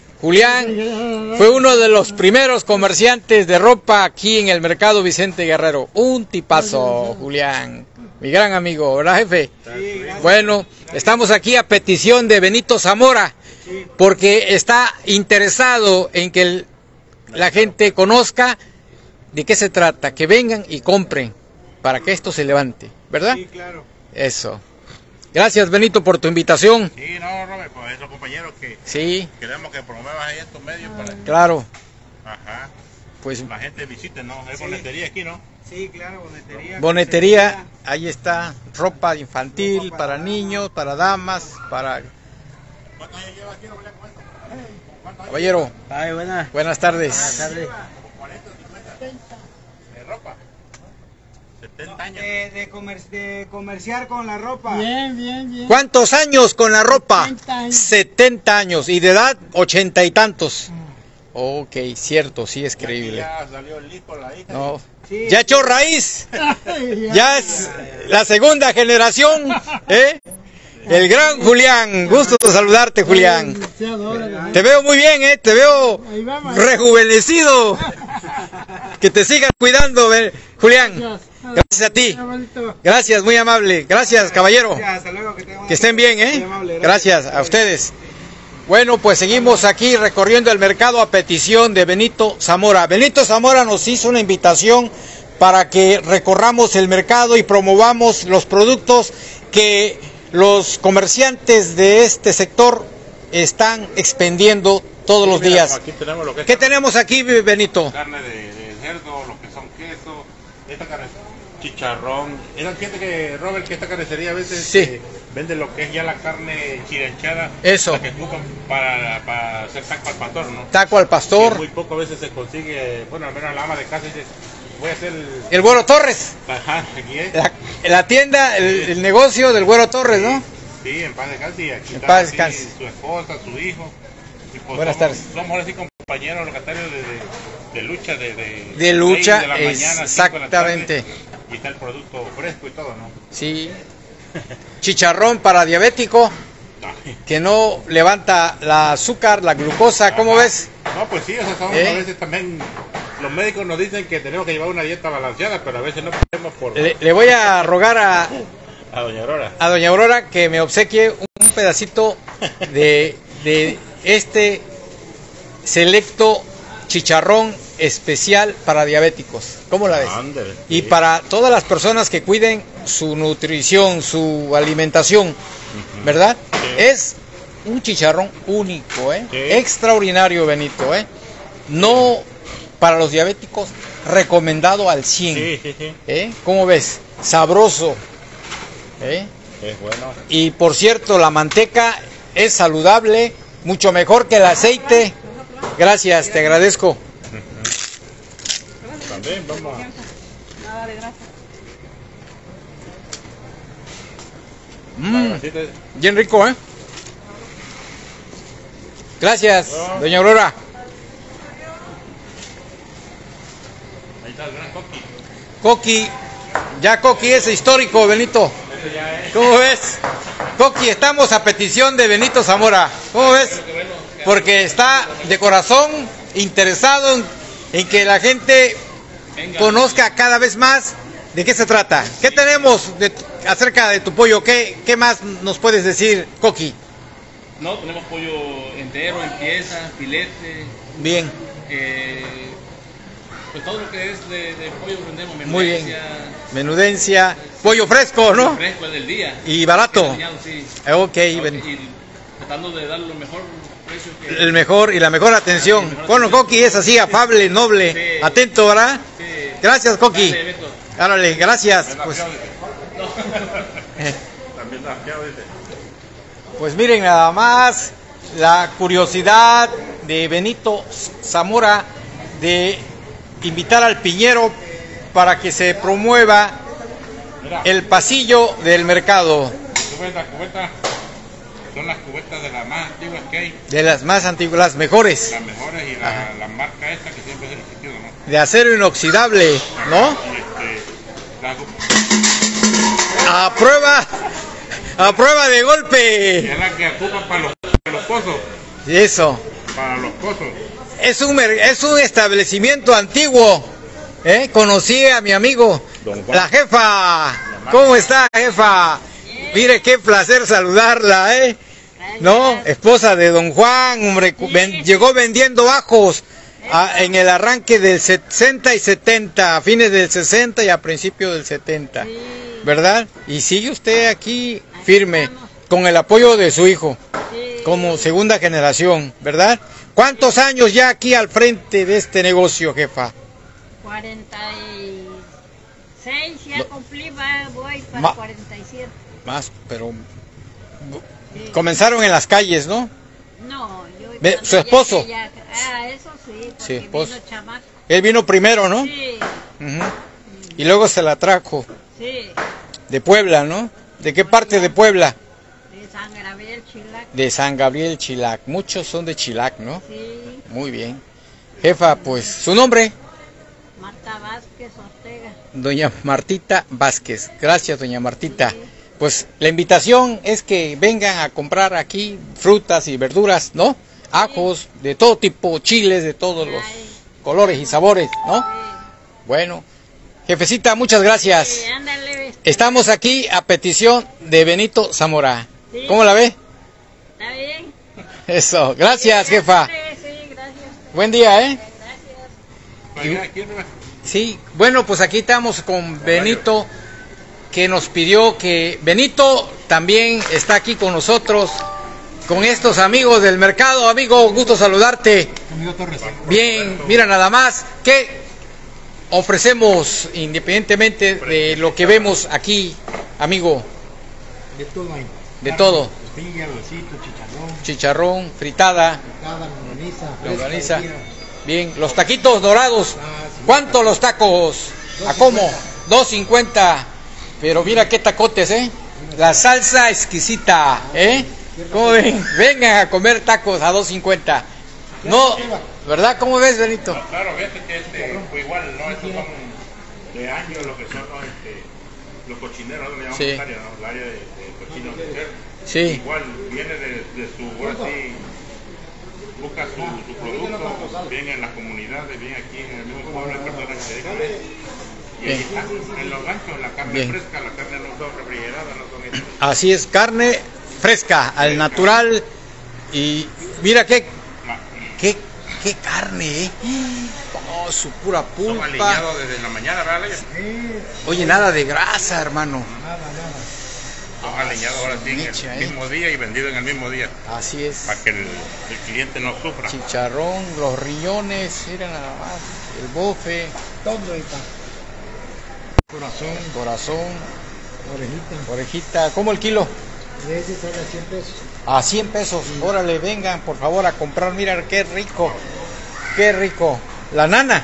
Julián fue uno de los primeros comerciantes de ropa aquí en el mercado Vicente Guerrero. Un tipazo, Julián. Mi gran amigo, ¿verdad, jefe? Bueno, estamos aquí a petición de Benito Zamora, porque está interesado en que el- la gente conozca de qué se trata, que vengan y compren para que esto se levante, ¿verdad? Sí, claro. Eso. Gracias, Benito, por tu invitación. Sí, no, Robert, pues es los compañeros que Sí, queremos que promuevas ahí estos medios para que claro. ajá, Pues la gente visite, ¿no? Es Sí. boletería aquí, ¿no? Sí, claro, bonetería. bonetería, ahí está, ropa infantil para niños, para damas, para... ¿Cuántos años lleva aquí, Robert, con esto? ¿Cuántos años? Caballero, Ay, buena. buenas tardes. cuarenta, cincuenta. ¿De ropa? setenta años. De, de, comer- de comerciar con la ropa. Bien, bien, bien. ¿Cuántos años con la ropa? setenta años. setenta años. ¿Y de edad? ochenta y tantos. Ok, cierto, sí es Y aquí creíble. ya salió el hijo, la hija. No. Sí. Ya echó raíz. Ya es la segunda generación, ¿eh? El gran Julián. Gusto de saludarte, Julián. Te veo muy bien, ¿eh? Te veo Ahí vamos. rejuvenecido. Que te sigan cuidando, ¿eh? Julián. Gracias a ti. Gracias, muy amable. Gracias, caballero. Hasta luego, que, que estén bien, ¿eh? Amable, gracias. gracias a ustedes. Bueno, pues seguimos aquí recorriendo el mercado a petición de Benito Zamora. Benito Zamora nos hizo una invitación para que recorramos el mercado y promovamos los productos que los comerciantes de este sector están expendiendo todos sí, los mira, días. Aquí tenemos lo que ¿Qué tenemos aquí, Benito? Carne de, de cerdo, lo que son queso, esta carne, chicharrón. Era gente que, Robert, que esta carnicería a veces sí. eh, vende lo que es ya la carne chiranchada. Eso. La que ocupan para, para hacer taco al pastor, ¿no? Taco al pastor. Que muy poco a veces se consigue, bueno, al menos la ama de casa dice, voy a hacer el... El Güero Torres. Ajá, aquí es. La, la tienda, el, el negocio del Güero Torres, ¿no? Sí, en paz descanse, y aquí en está paz así, descanse. su esposa, su hijo. Y pues Buenas somos, tardes. Somos ahora sí compañeros locatarios de, de, de lucha, de, de, de lucha, de la mañana, exactamente. Tarde, y está el producto fresco y todo, ¿no? Sí. Chicharrón para diabético, que no levanta la azúcar, la glucosa, ¿cómo Ajá. ves? No, pues sí, o sea, somos, ¿Eh? a veces también los médicos nos dicen que tenemos que llevar una dieta balanceada, pero a veces no podemos por... Le, le voy a rogar a... A doña Aurora. A doña Aurora que me obsequie un pedacito de, de este selecto chicharrón especial para diabéticos. ¿Cómo la ves? Andale, sí. Y para todas las personas que cuiden su nutrición, su alimentación, uh-huh. ¿verdad? Sí. Es un chicharrón único, ¿eh? Sí. Extraordinario, Benito, ¿eh? No para los diabéticos, recomendado al cien. Sí, sí, sí. ¿Eh? ¿Cómo ves? Sabroso. ¿Eh? Es bueno. Y por cierto, la manteca es saludable, mucho mejor que el aceite. Gracias, te agradezco. Uh-huh. También vamos a... Nada de grasa. Mm, bien rico, ¿eh? Gracias, doña Aurora. Ahí está el gran Coqui. Coqui, ya Coqui es histórico, Benito. ¿Cómo ves? Coqui, estamos a petición de Benito Zamora. ¿Cómo ves? Porque está de corazón interesado en, en que la gente conozca cada vez más de qué se trata. ¿Qué tenemos de, acerca de tu pollo? ¿Qué, qué más nos puedes decir, Coqui? No, tenemos pollo entero, en pieza, filete. Bien. Eh, pues todo lo que es de, de pollo vendemos. Menudencia. Muy bien. Menudencia. Pollo fresco, ¿no? Fresco, el del día. Y barato. Dañado, sí. Ok. Y tratando de dar lo mejor precio que... El mejor y la mejor atención. Ah, mejor bueno, atención. Coqui es así, afable, noble, sí. Atento, ¿verdad? Sí. Gracias, Coqui. Árale, gracias. Pues, pues miren nada más la curiosidad de Benito Zamora de invitar al piñero para que se promueva Mira, el pasillo del mercado. Cubeta, cubeta. Son las cubetas de las más antiguas que hay. De las más antiguas, las mejores. Las mejores y la, la marca esta que siempre es el sentido, ¿no? De acero inoxidable, ¿no? Y este, la... A prueba, a prueba de golpe. Y es la que ocupan para los, para los pozos. Eso. Para los pozos. Es un, es un establecimiento antiguo. ¿Eh? Conocí a mi amigo, la jefa. ¿Cómo está, jefa? Mire, qué placer saludarla, ¿eh? ¿No? Esposa de don Juan, hombre, ven, llegó vendiendo ajos a, en el arranque del sesenta y setenta, a fines del sesenta y a principios del setenta, ¿verdad? Y sigue usted aquí firme, con el apoyo de su hijo, como segunda generación, ¿verdad? ¿Cuántos años ya aquí al frente de este negocio, jefa? cuarenta y seis, ya cumplí, voy para Ma cuarenta y siete. Más, pero sí. Comenzaron en las calles, ¿no? No, yo... Ve, ¿su esposo? Ya, ah, eso sí, sí, esposo. Vino chamaco. Él vino primero, ¿no? Sí. Uh-huh. Y luego se la trajo. Sí. De Puebla, ¿no? ¿De qué parte de Puebla? De San Gabriel, Chilac. De San Gabriel, Chilac. Muchos son de Chilac, ¿no? Sí. Muy bien. Jefa, pues, ¿su nombre? Marta Vázquez Ortega. Doña Martita Vázquez. Gracias, doña Martita. Sí. Pues la invitación es que vengan a comprar aquí frutas y verduras, ¿no? Ajos de todo tipo, chiles de todos los colores y sabores, ¿no? Bueno, Jefecita, muchas gracias. Sí, ándale. Estamos aquí a petición de Benito Zamora. Sí. ¿Cómo la ve? Está bien. Eso, gracias, jefa. Sí, gracias. Buen día, ¿eh? Oiga, ¿quién me- Sí, bueno, pues aquí estamos con Benito, que nos pidió que... Benito también está aquí con nosotros, con estos amigos del mercado. Amigo, gusto saludarte. Amigo Torres. Bien, mira nada más, ¿qué ofrecemos independientemente de lo que vemos aquí, amigo? De todo hay. De todo. Costilla, huesito, chicharrón, Chicharrón, fritada, cada longaniza, longaniza. Bien, los taquitos dorados. ¿Cuánto los tacos? ¿A cómo? dos cincuenta. Pero mira qué tacotes, ¿eh? La salsa exquisita, ¿eh? ¿Cómo ven? Vengan a comer tacos a dos cincuenta. No, ¿verdad? ¿Cómo ves, Benito? No, claro, fíjate que este, pues igual, ¿no? Estos son de años lo que son los, este, los cochineros, ¿no? Le llamamos Sí. área, ¿no? El área de, de cochinos de cerdo. Sí. Igual viene de, de su, ahora sí, busca su, su producto, bien en las comunidades, bien aquí en el mismo pueblo, hay personas que se dedican a eso. Y ahí está, en los ganchos, la carne Bien. fresca, la carne no son refrigeradas, no son estas. Así es, carne fresca, al natural. Y mira qué, qué, qué carne, ¿eh? Oh, su pura Son pulpa. aliñados desde la mañana, ¿verdad? Oye, nada de grasa, hermano. Son aliñados ahora sí en Mecha, el ¿eh? mismo día y vendido en el mismo día, Así es. para que el, el cliente no sufra. Chicharrón, los riñones, mira nada más. El bofe, todo ahí está. Corazón, corazón, orejita. orejita. ¿Cómo el kilo? De ese sale a cien pesos. A cien pesos. Órale, vengan por favor a comprar. Mira qué rico. Qué rico. La nana,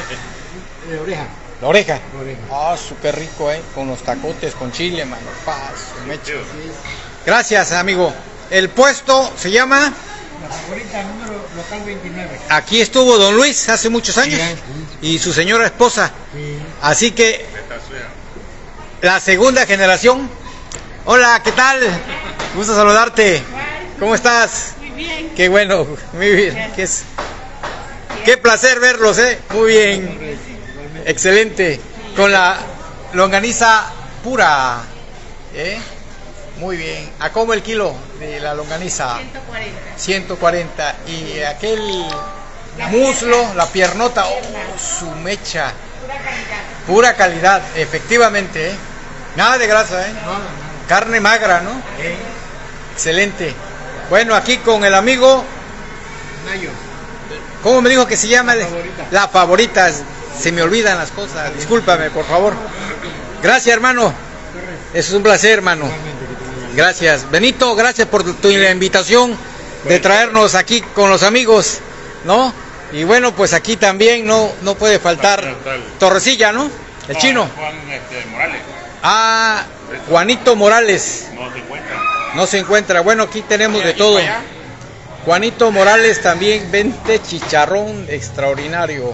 De oreja. la oreja. Oreja. Ah, súper rico, eh. Con los tacotes, con chile, mano. Paz, mecha. Sí, Gracias, amigo. El puesto se llama. La favorita, número local veintinueve. Aquí estuvo don Luis hace muchos años. Y su señora esposa. Sí. Así que esta suya. la segunda generación. Hola, ¿qué tal? Gusto saludarte. ¿Cómo estás? Muy bien. Qué bueno, muy bien. Qué, es- qué placer verlos, ¿eh? Muy bien. Excelente. Con la longaniza pura. ¿Eh? Muy bien. ¿A cómo el kilo de la longaniza? ciento cuarenta. ciento cuarenta. Y aquel muslo, la piernota, oh, su mecha. Pura calidad. Pura calidad, efectivamente, ¿eh? Nada de grasa, ¿eh? Carne magra, ¿no? Excelente. Bueno, aquí con el amigo, Mayo. ¿cómo me dijo que se llama? La favorita. La favorita. Se me olvidan las cosas. Discúlpame, por favor. Gracias, hermano. Es un placer, hermano. Gracias. Benito, gracias por tu invitación de traernos aquí con los amigos, ¿no? Y bueno, pues aquí también no, no puede faltar Torrecilla, ¿no? El No, chino. Juan este, Morales, Ah, Juanito Morales. no se encuentra. No se encuentra. Bueno, aquí tenemos de ¿Y todo. para allá? Juanito Morales también vende chicharrón extraordinario.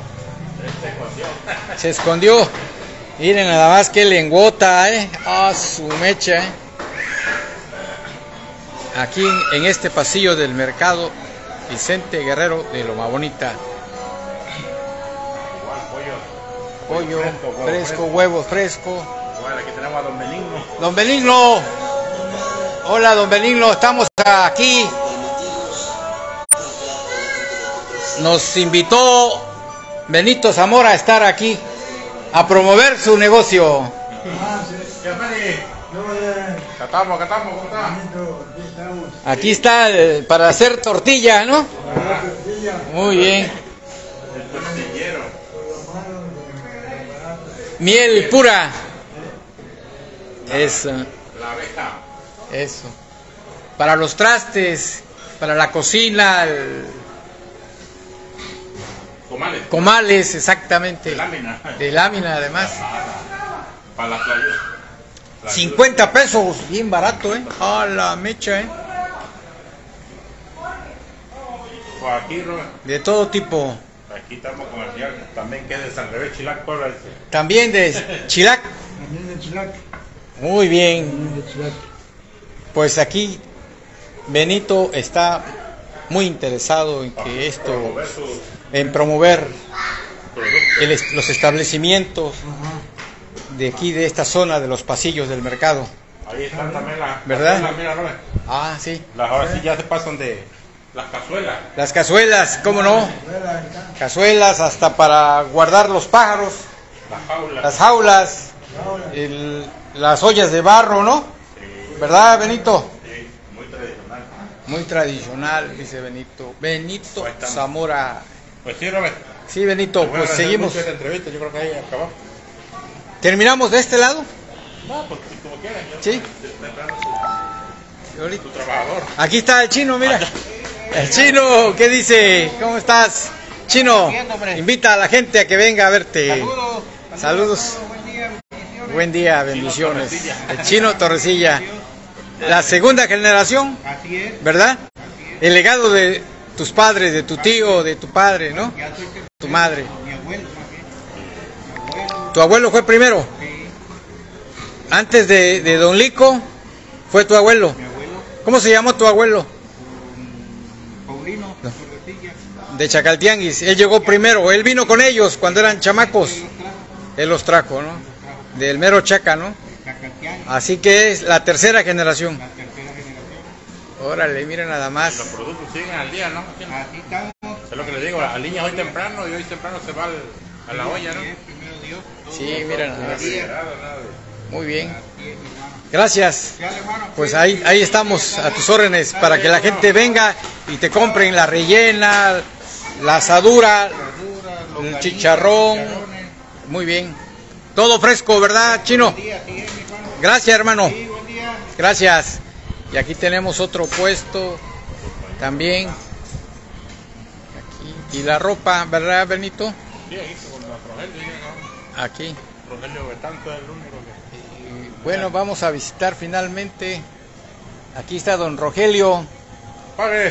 Se escondió. Miren nada más que lengüota, ¿eh? Ah, su mecha, ¿eh? Aquí en este pasillo del mercado Vicente Guerrero de Loma Bonita. Igual pollo. Pollo fresco, huevo fresco, huevo fresco. Igual aquí tenemos a don Benigno. Don Benigno. Hola, don Benigno. Estamos aquí. Nos invitó Benito Zamora a estar aquí a promover su negocio. Catamos, catamos, ¿cómo está? Aquí está el- para hacer tortilla, ¿no? Muy bien. El tortillero. Miel pura. Eso, La abeja. eso. Para los trastes, para la cocina, el- Comales. comales, exactamente. De lámina. De lámina, además. Para las playas. cincuenta pesos, bien barato, ¿eh? A la mecha, ¿eh? Pues aquí, Robert, De todo tipo. aquí estamos comercial. También que es de San Revés, Chilac, Puebla. dice. También de Chilac. También de Chilac. Muy bien. También de Chilac. Pues aquí Benito está muy interesado en que esto, Promover sus en promover productos. el est- los establecimientos Ajá. de aquí, de esta zona de los pasillos del mercado. Ahí están también las ¿verdad? cazuelas, mira, Robert. Ah, sí. Las ahora sí ya se pasan de las cazuelas. Las cazuelas, ¿cómo no? Cazuelas hasta para guardar los pájaros, Las jaulas. las jaulas, el- las ollas de barro, ¿no? ¿Verdad, Benito? Sí, muy tradicional. Muy tradicional, dice Benito. Benito Ahí estamos. Zamora. Pues sí, Robert. Sí, Benito, Voy a pues agradecer seguimos. mucho esta entrevista, yo creo que ahí acabamos. ¿Terminamos de este lado? No, pues como quieran. Yo Sí. estoy esperando su, Ahorita. su trabajador. Aquí está el chino, mira. El chino, ¿qué dice? ¿Cómo estás? Chino, invita a la gente a que venga a verte. Saludos. Saludos. Buen día, bendiciones. Buen día, bendiciones. El chino Torrecilla. La segunda generación, Así es. ¿verdad? El legado de tus padres, de tu tío, de tu padre, ¿no? Ya soy tercero. Tu madre. Mi abuelo, más bien. Mi abuelo, Tu abuelo fue primero. sí. Antes de, de Don Lico, fue tu abuelo. Mi abuelo, ¿Cómo se llamó tu abuelo? Paulino, Torrecilla. De Chacaltianguis. Él llegó primero. Él vino con ellos cuando eran chamacos. Los trajo, Él los trajo, ¿no? los trajo. Del mero Chaca, ¿no? Cacatián, Así que es la tercera generación. la tercera generación. Órale, mira nada Y los más. productos siguen al día, ¿no? Así estamos. Es lo que les digo, a niñas hoy temprano y hoy temprano se va al- a la olla, ¿no? Así es, primero Dios. Sí, mira nada más. Nada, nada de- Muy bien. Así es, mi hermano. Gracias. Ya, hermano, Pues ahí, ahí estamos a tus órdenes para que la gente venga y te compren la rellena, la asadura, Verdura, el longaniza, chicharrón. chicharrones. Muy bien. Todo fresco, ¿verdad, chino? Buen día, así es, mi hermano. Gracias, hermano. Sí, buen día. Gracias. Y aquí tenemos otro puesto también. Aquí. Y la ropa, ¿verdad, Benito? Sí, ahí con los Rogelio, ¿no? Aquí. Rogelio Betanzo es el único que... Y bueno, vamos a visitar finalmente. Aquí está don Rogelio. ¡Pague!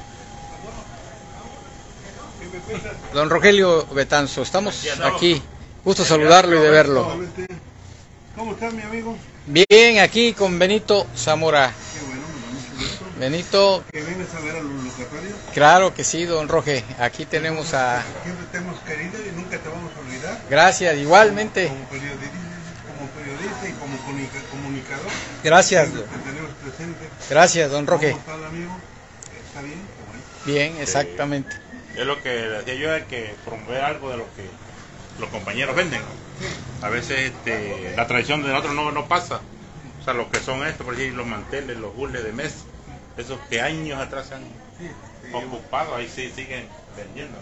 Don Rogelio Betanzo, estamos aquí. Gusto saludarlo y de verlo. ¿Cómo estás, mi amigo? Bien, aquí con Benito Zamora. Qué bueno, me da mucho gusto. Benito, ¿Que vienes a ver a los locatorios? claro que sí, don Roge. Aquí tenemos a... Siempre te hemos querido y nunca te vamos a olvidar. Gracias, igualmente. Como periodista, como periodista y como comunica- comunicador. Gracias, Siempre te tenemos presente. gracias, don Roge. ¿Cómo está el amigo? ¿Está bien? Qué bueno. Bien, exactamente. Es lo que decía yo, es que promover algo de lo que los compañeros venden. A veces este, la tradición de nosotros no, no pasa. O sea, lo que son estos, por decir, los manteles, los gules de mesa, esos que años atrás se han ocupado, ahí sí siguen vendiendo.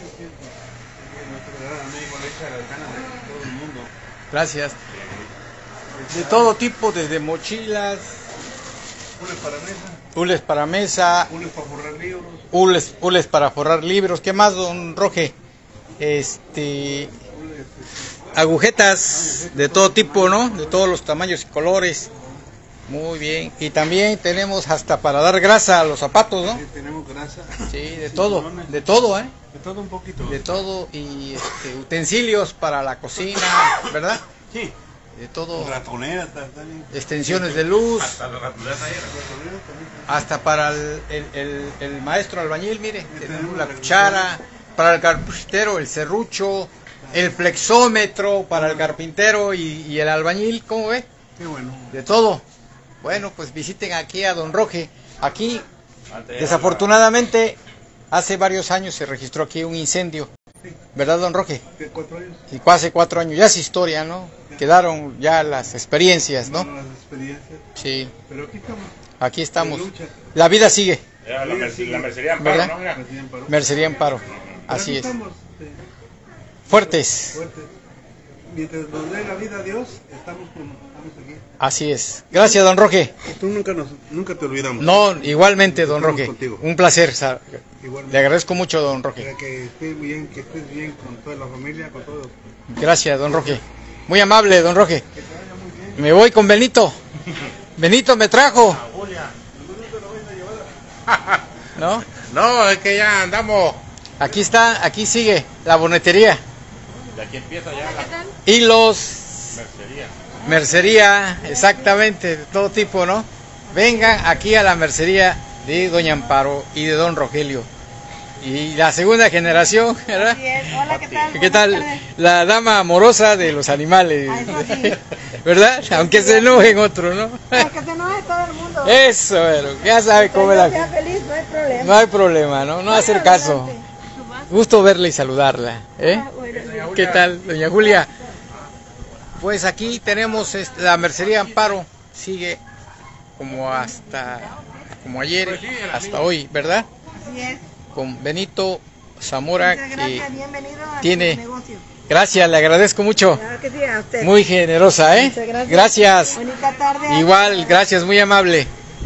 Nuestro gran amigo le echa las ganas de todo el mundo. Gracias. De todo tipo, desde mochilas, Ules para mesa, hules para mesa, ules para forrar libros. hules, hules para forrar libros. ¿Qué más, don Roge? Este, Ules, agujetas de todo tipo, ¿no? De todos los tamaños y colores. Muy bien. Y también tenemos hasta para dar grasa a los zapatos, ¿no? sí, tenemos grasa. Sí, de todo, de todo, ¿eh? De todo un poquito. De todo y este, utensilios para la cocina, ¿verdad? Sí. De todo, Ratonera, está, está bien. extensiones de luz, Hasta la ratoneras ahí. Ratonera también. hasta para el, el, el- el maestro albañil, mire, tenemos la cuchara, para el carpintero el serrucho, el flexómetro para el carpintero y, y el albañil, ¿cómo ve? Qué bueno. De todo. Bueno, pues visiten aquí a don Roge. Aquí, Antes era desafortunadamente, hace varios años se registró aquí un incendio, ¿verdad, don Roge? ¿De cuatro años? Y hace cuatro años, ya es historia, ¿no? Quedaron ya las experiencias, ¿no? Bueno, las experiencias. Sí, Pero aquí estamos. aquí estamos. De lucha. La vida sigue, Era la, mer- la mercería Amparo, ¿verdad? ¿no? Mira. Recién paró. Mercería Amparo. Pero Así aquí es. Estamos eh, Fuertes, fuertes. Mientras nos dé la vida a Dios, estamos, con, estamos aquí. así es. Gracias, don Roge. Tú nunca, nos, nunca te olvidamos. No, igualmente, don Estamos Roge. contigo. Un placer. sa- Igualmente. Le agradezco mucho, don Para Roge. que estés bien, que estés bien con toda la familia, con todos. Gracias, don Roge. Muy amable, don Roge. Me voy con Benito. Benito me trajo. ¿No? No, es que ya andamos. Aquí está, aquí sigue la bonetería. De aquí empieza ya la Hilos, mercería. mercería, exactamente, de todo tipo, ¿no? Vengan aquí a la mercería de doña Amparo y de don Rogelio. Y la segunda generación, ¿verdad? Así es. Hola, ¿qué tal? ¿Qué tal? La dama amorosa de los animales, Ay, eso sí. ¿verdad? Aunque se enojen otros, ¿no? Aunque se enoje todo el mundo. Eso, pero ya sabe cómo es la sea gente. feliz, no hay problema. No hay problema, ¿no? No hacer caso. Adelante. Gusto verla y saludarla, ¿eh? Ah, bueno. ¿Qué tal, doña Julia? Pues aquí tenemos este, la mercería Amparo, sigue como hasta, como ayer, hasta hoy, ¿verdad? Así es. Con Benito Zamora, Muchas que gracias, bienvenido a tiene- su negocio. gracias, le agradezco mucho, Claro que sí, a usted. muy generosa, ¿eh? Muchas gracias. Gracias, Bonita tarde. igual, gracias, muy amable.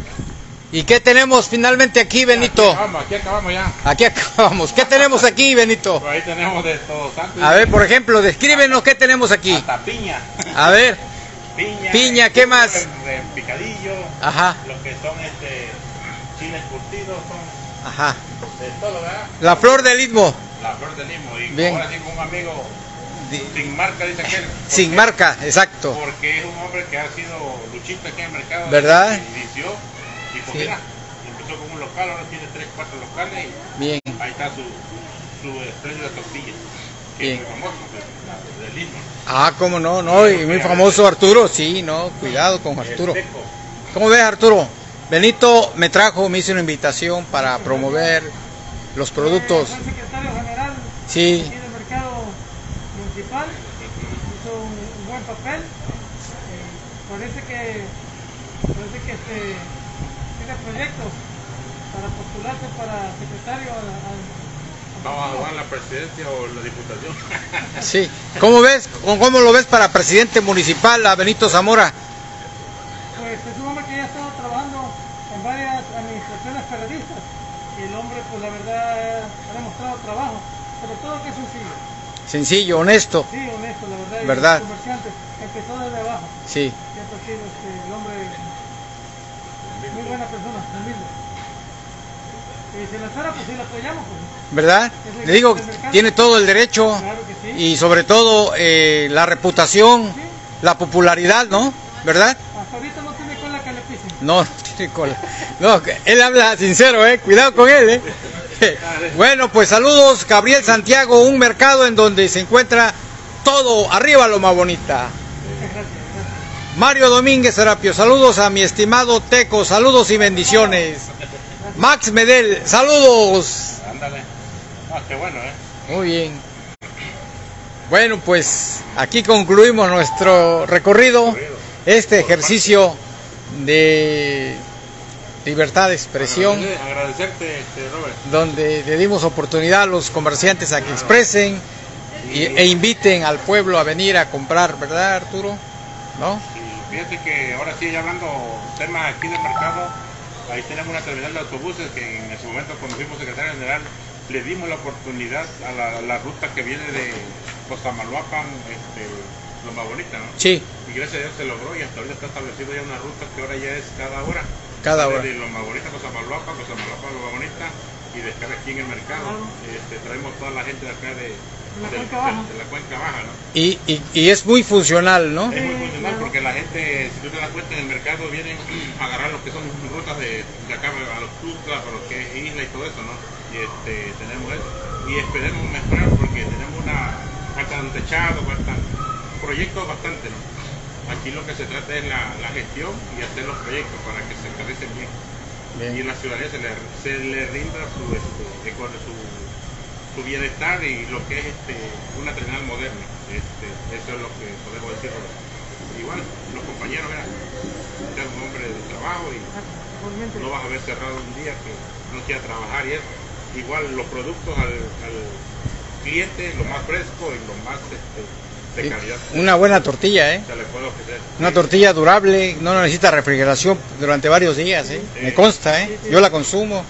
¿Y qué tenemos finalmente aquí, Benito? Vamos, aquí acabamos ya. Aquí acabamos. ¿Qué tenemos aquí, Benito? Por ahí tenemos de todos santos. A ver, por ejemplo, descríbenos qué tenemos aquí. Hasta piña. A ver, Piña. Piña, ¿qué más? de- de picadillo. ajá, Lo que son este chiles curtidos, son ajá. de todo, ¿verdad? La flor del istmo, La flor del limo. Y Bien. ahora sí con un amigo Di- sin marca, dice aquel. ¿Por sin qué? marca, exacto. Porque es un hombre que ha sido luchista aquí en el mercado. ¿Verdad? Inició y pues Sí. mira, empezó con un local, ahora tiene tres, cuatro locales y Bien, ahí está su, su estrella de tortilla. Que Bien. es muy famoso, pues, la- del istmo. ah, cómo no, no, y muy famoso Arturo, sí, no, cuidado con Arturo. El seco. ¿Cómo ves, Arturo? Benito me trajo, me hizo una invitación para promover los productos. Soy secretario general Sí, aquí del mercado municipal. Hizo un, un buen papel. Eh, parece que parece que este, tiene proyectos para postularse para secretario a, a- Vamos a jugar la presidencia o la diputación. sí. ¿Cómo ves? ¿Cómo lo ves para presidente municipal a Benito Zamora? Pues es un hombre que ya ha estado trabajando en varias administraciones periodistas y el hombre pues la verdad ha demostrado trabajo, sobre todo que es sencillo, Sencillo, honesto, sí, honesto, la verdad, y ¿Verdad? comerciante, empezó desde abajo, sí. siempre ha sido este, el hombre muy buena persona, humilde. Y si la fuera pues sí la apoyamos, pues. ¿Verdad? Le digo, tiene todo el derecho Claro que sí. y sobre todo eh, la reputación, la popularidad, ¿no? ¿Verdad? Hasta ahorita no tiene cola que le pisen. No, no tiene cola. No, que él habla sincero, ¿eh? Cuidado con él, ¿eh? Bueno, pues saludos, Gabriel Santiago, un mercado en donde se encuentra todo, arriba lo más bonita. Mario Domínguez Serapio, saludos a mi estimado Teco, saludos y bendiciones. Max Medel, saludos. Ándale. Ah, qué bueno, ¿eh? Muy bien. Bueno, pues aquí concluimos nuestro recorrido, este ejercicio de libertad de expresión, Agradecer- Agradecerte, este, Robert. donde le dimos oportunidad a los comerciantes a que expresen y- e inviten al pueblo a venir a comprar, ¿verdad, Arturo? ¿No? Y fíjate que ahora sí, ya hablando temas aquí del mercado, ahí tenemos una terminal de autobuses que en ese momento cuando fuimos secretario general le dimos la oportunidad a la, a la ruta que viene de Cosamaloapan, este, lo más bonita, ¿no? Sí, Y gracias a Dios se logró y hasta ahorita está establecido ya una ruta que ahora ya es cada hora. cada hora. De lo más bonita, Cosamaloapan, Cosamaloapan, lo más bonita y descarga aquí en el mercado. Este, traemos toda la gente de acá de, La del- cuenca baja. de- de la cuenca baja, ¿no? Y, y, y es muy funcional, ¿no? Es muy funcional porque la gente, si tú te das cuenta, en el mercado vienen a agarrar lo que son rutas de, de acá a los Tuxtlas, a lo que es Isla y todo eso, ¿no? Y este, tenemos eso. Y esperemos mejorar porque tenemos una, faltan techados, faltan proyectos bastante, ¿no? Aquí lo que se trata es la, la gestión y hacer los proyectos para que se encarecen bien. Y en la ciudadanía se le, se le rinda su, este, eco- su, su bienestar y lo que es este, una terminal moderna. Este, eso es lo que podemos decir. Igual, los compañeros, mira, usted es un hombre de trabajo y Igualmente. no vas a ver cerrado un día que no quiera trabajar y eso. Igual los productos al, al cliente, lo más fresco y lo más este, de calidad Una buena tortilla, ¿eh? se le puede ofrecer. Una tortilla durable, no necesita refrigeración durante varios días, ¿eh? Me consta, ¿eh? Yo la consumo.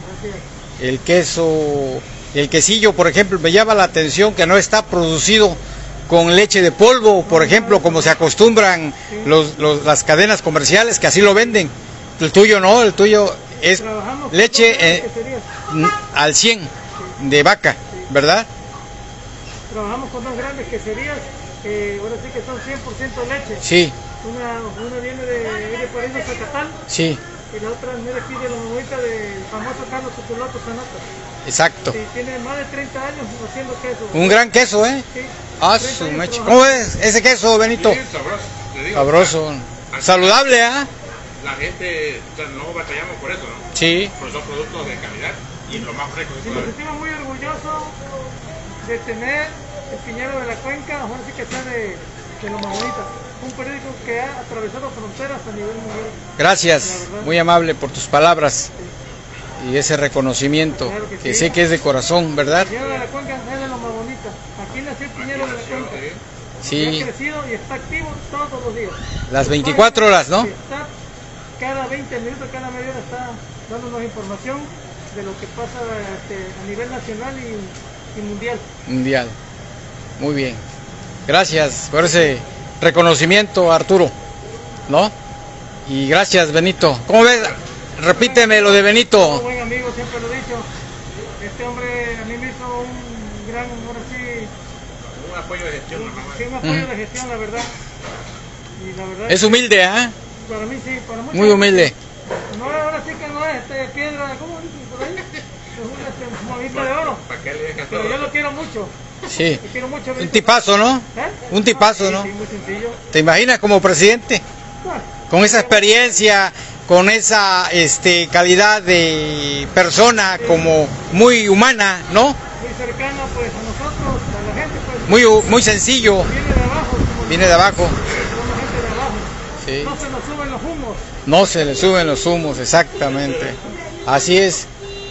El queso, el quesillo, por ejemplo, me llama la atención que no está producido con leche de polvo, por ejemplo, como se acostumbran los, los- las cadenas comerciales que así lo venden. El tuyo no, el tuyo es Trabajamos con leche dos eh, grandes queserías. n- al cien de vaca, ¿verdad? Trabajamos con dos grandes queserías, que ahora sí que son cien por ciento leche. Sí, Una, una viene de, viene por ahí de Zacatán sí, y la otra es aquí de la mamita del famoso Carlos Chocolate Sanata. Exacto. Sí, tiene más de treinta años haciendo queso. Un gran queso, ¿eh? Sí. Ah, su mecha. ¿Cómo es ese queso, Benito? Sí, sabroso, te digo. Sabroso. Saludable, ¿ah? La gente, o sea, no batallamos por eso, ¿no? Sí. Porque son productos de calidad y lo más fresco. Y me sentimos muy orgullosos de tener el Piñero de la Cuenca, ahora sí que está de, de lo más bonita. Un periódico que ha atravesado fronteras a nivel mundial. Gracias, muy amable por tus palabras y ese reconocimiento, Claro que que sí. sé que es de corazón, ¿verdad? El Piñero de la Cuenca es de lo más bonita. Aquí nació el Piñero de la Cuenca. Y Sí, ha crecido y está activo todos los días. las veinticuatro horas, ¿no? Sí, está cada veinte minutos, cada media hora está dándonos información de lo que pasa este, a nivel nacional y, y mundial. Mundial. Muy bien. Gracias por ese reconocimiento, Arturo, ¿no? Y gracias, Benito. ¿Cómo ves? Repíteme lo de Un Benito. buen amigo, siempre lo he dicho. Este hombre a mí me hizo un gran, ahora sí, Un apoyo de gestión, un, nada más. sí, un apoyo de gestión, la verdad. Y la verdad Es humilde, ¿ah? para mí sí, para muchos. Muy humilde. No, ahora sí que no es este, piedra, ¿cómo dicen por ahí? Es una este, monedita de oro. ¿Para qué le dejas Pero todo? yo lo quiero mucho. Sí. Lo quiero mucho. Un tipazo, ¿no? ¿Eh? Un tipazo, Sí, ¿no? Sí, muy sencillo. ¿Te imaginas como presidente? Bueno, Con esa experiencia, con esa este, calidad de persona como muy humana, ¿no? muy cercano pues a nosotros, a la gente pues. Muy, muy sencillo, Viene de abajo, como viene de abajo. somos gente de abajo. Sí. No se nos suben los humos. No se le suben los humos, exactamente. Así es.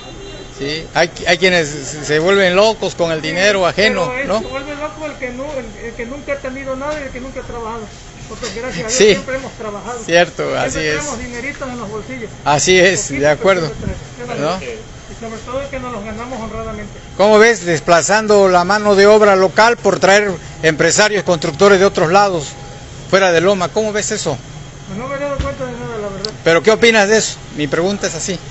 Sí. Hay, hay quienes se vuelven locos con el dinero ajeno, Pero es- ¿no? se vuelve loco el que, no, el, el que nunca ha tenido nada y el que nunca ha trabajado. Nosotros gracias a Dios Sí. siempre hemos trabajado. Cierto, así Siempre es. tenemos dineritos en los bolsillos. Así es, Poquito, de acuerdo. pero siempre tenemos. ¿No? Y sobre todo que nos los ganamos honradamente. ¿Cómo ves? Desplazando la mano de obra local por traer empresarios, constructores de otros lados, fuera de Loma. ¿Cómo ves eso? Pues no me he dado cuenta de nada, la verdad. ¿Pero qué opinas de eso? Mi pregunta es así.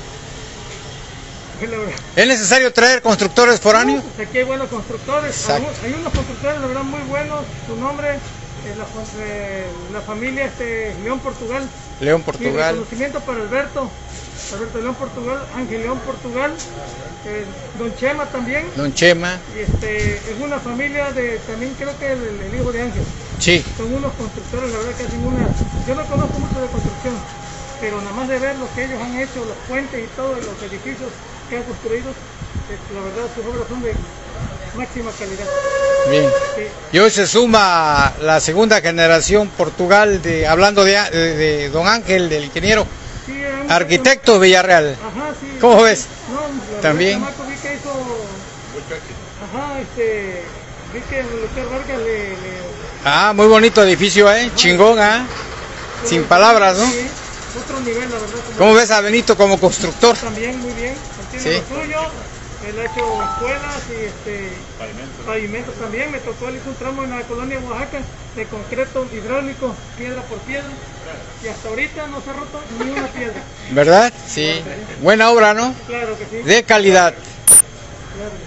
Es la verdad. ¿Es necesario traer constructores foráneos? Pues aquí hay buenos constructores, Exacto. hay, hay unos constructores de verdad muy buenos, su nombre, eh, la, eh, la familia este, León Portugal, León, y Portugal. reconocimiento para Alberto, Alberto León Portugal, Ángel León Portugal, eh, Don Chema también, Don Chema. y este, es una familia de, también creo que el, el hijo de Ángel, Sí. son unos constructores, la verdad que hacen una, yo no conozco mucho de construcción, pero nada más de ver lo que ellos han hecho, los puentes y todo, los edificios que han construido, eh, la verdad sus obras son de máxima calidad. Bien. Sí. Y hoy se suma la segunda generación Portugal, de, hablando de, de, de Don Ángel, del ingeniero, Sí, era un- arquitecto Villarreal. Ajá, sí. ¿Cómo ves? No, la También. verdad, chamaco, vi que hizo, Mucho éxito. ajá, este, vi que el doctor Vargas le, le Ah, muy bonito edificio, ¿eh? Chingón, ¿ah? Sin palabras, ¿no? Sí, otro nivel, la verdad. como- ¿Cómo ves a Benito como constructor? También muy bien, él tiene Sí. lo suyo, él ha hecho escuelas y este, Pavimentos. pavimentos también, me tocó, él hizo un tramo en la colonia Oaxaca de concreto hidráulico, piedra por piedra, y hasta ahorita no se ha roto ni una piedra. ¿Verdad? Sí. Buena obra, ¿no? Claro que sí. De calidad. Claro que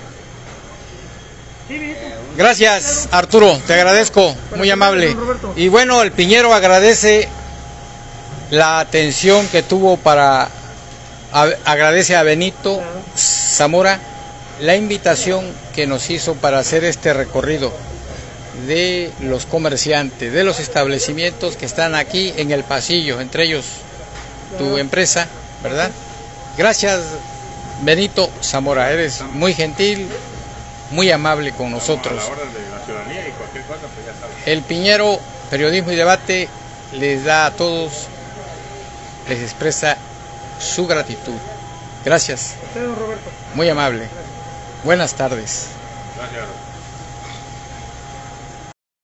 sí. Sí, viejito. Gracias, Arturo, te agradezco, muy amable. Y bueno, el Piñero agradece la atención que tuvo para, a- agradece a Benito Zamora la invitación que nos hizo para hacer este recorrido de los comerciantes, de los establecimientos que están aquí en el pasillo, entre ellos tu empresa, ¿verdad? Gracias, Benito Zamora, eres muy gentil, muy amable con nosotros. A la hora de la ciudadanía y cualquier cosa, pues ya sabes. El Piñero, Periodismo y Debate, les da a todos, les expresa su gratitud. Gracias, Usted, don Roberto. muy amable. Buenas tardes. Gracias.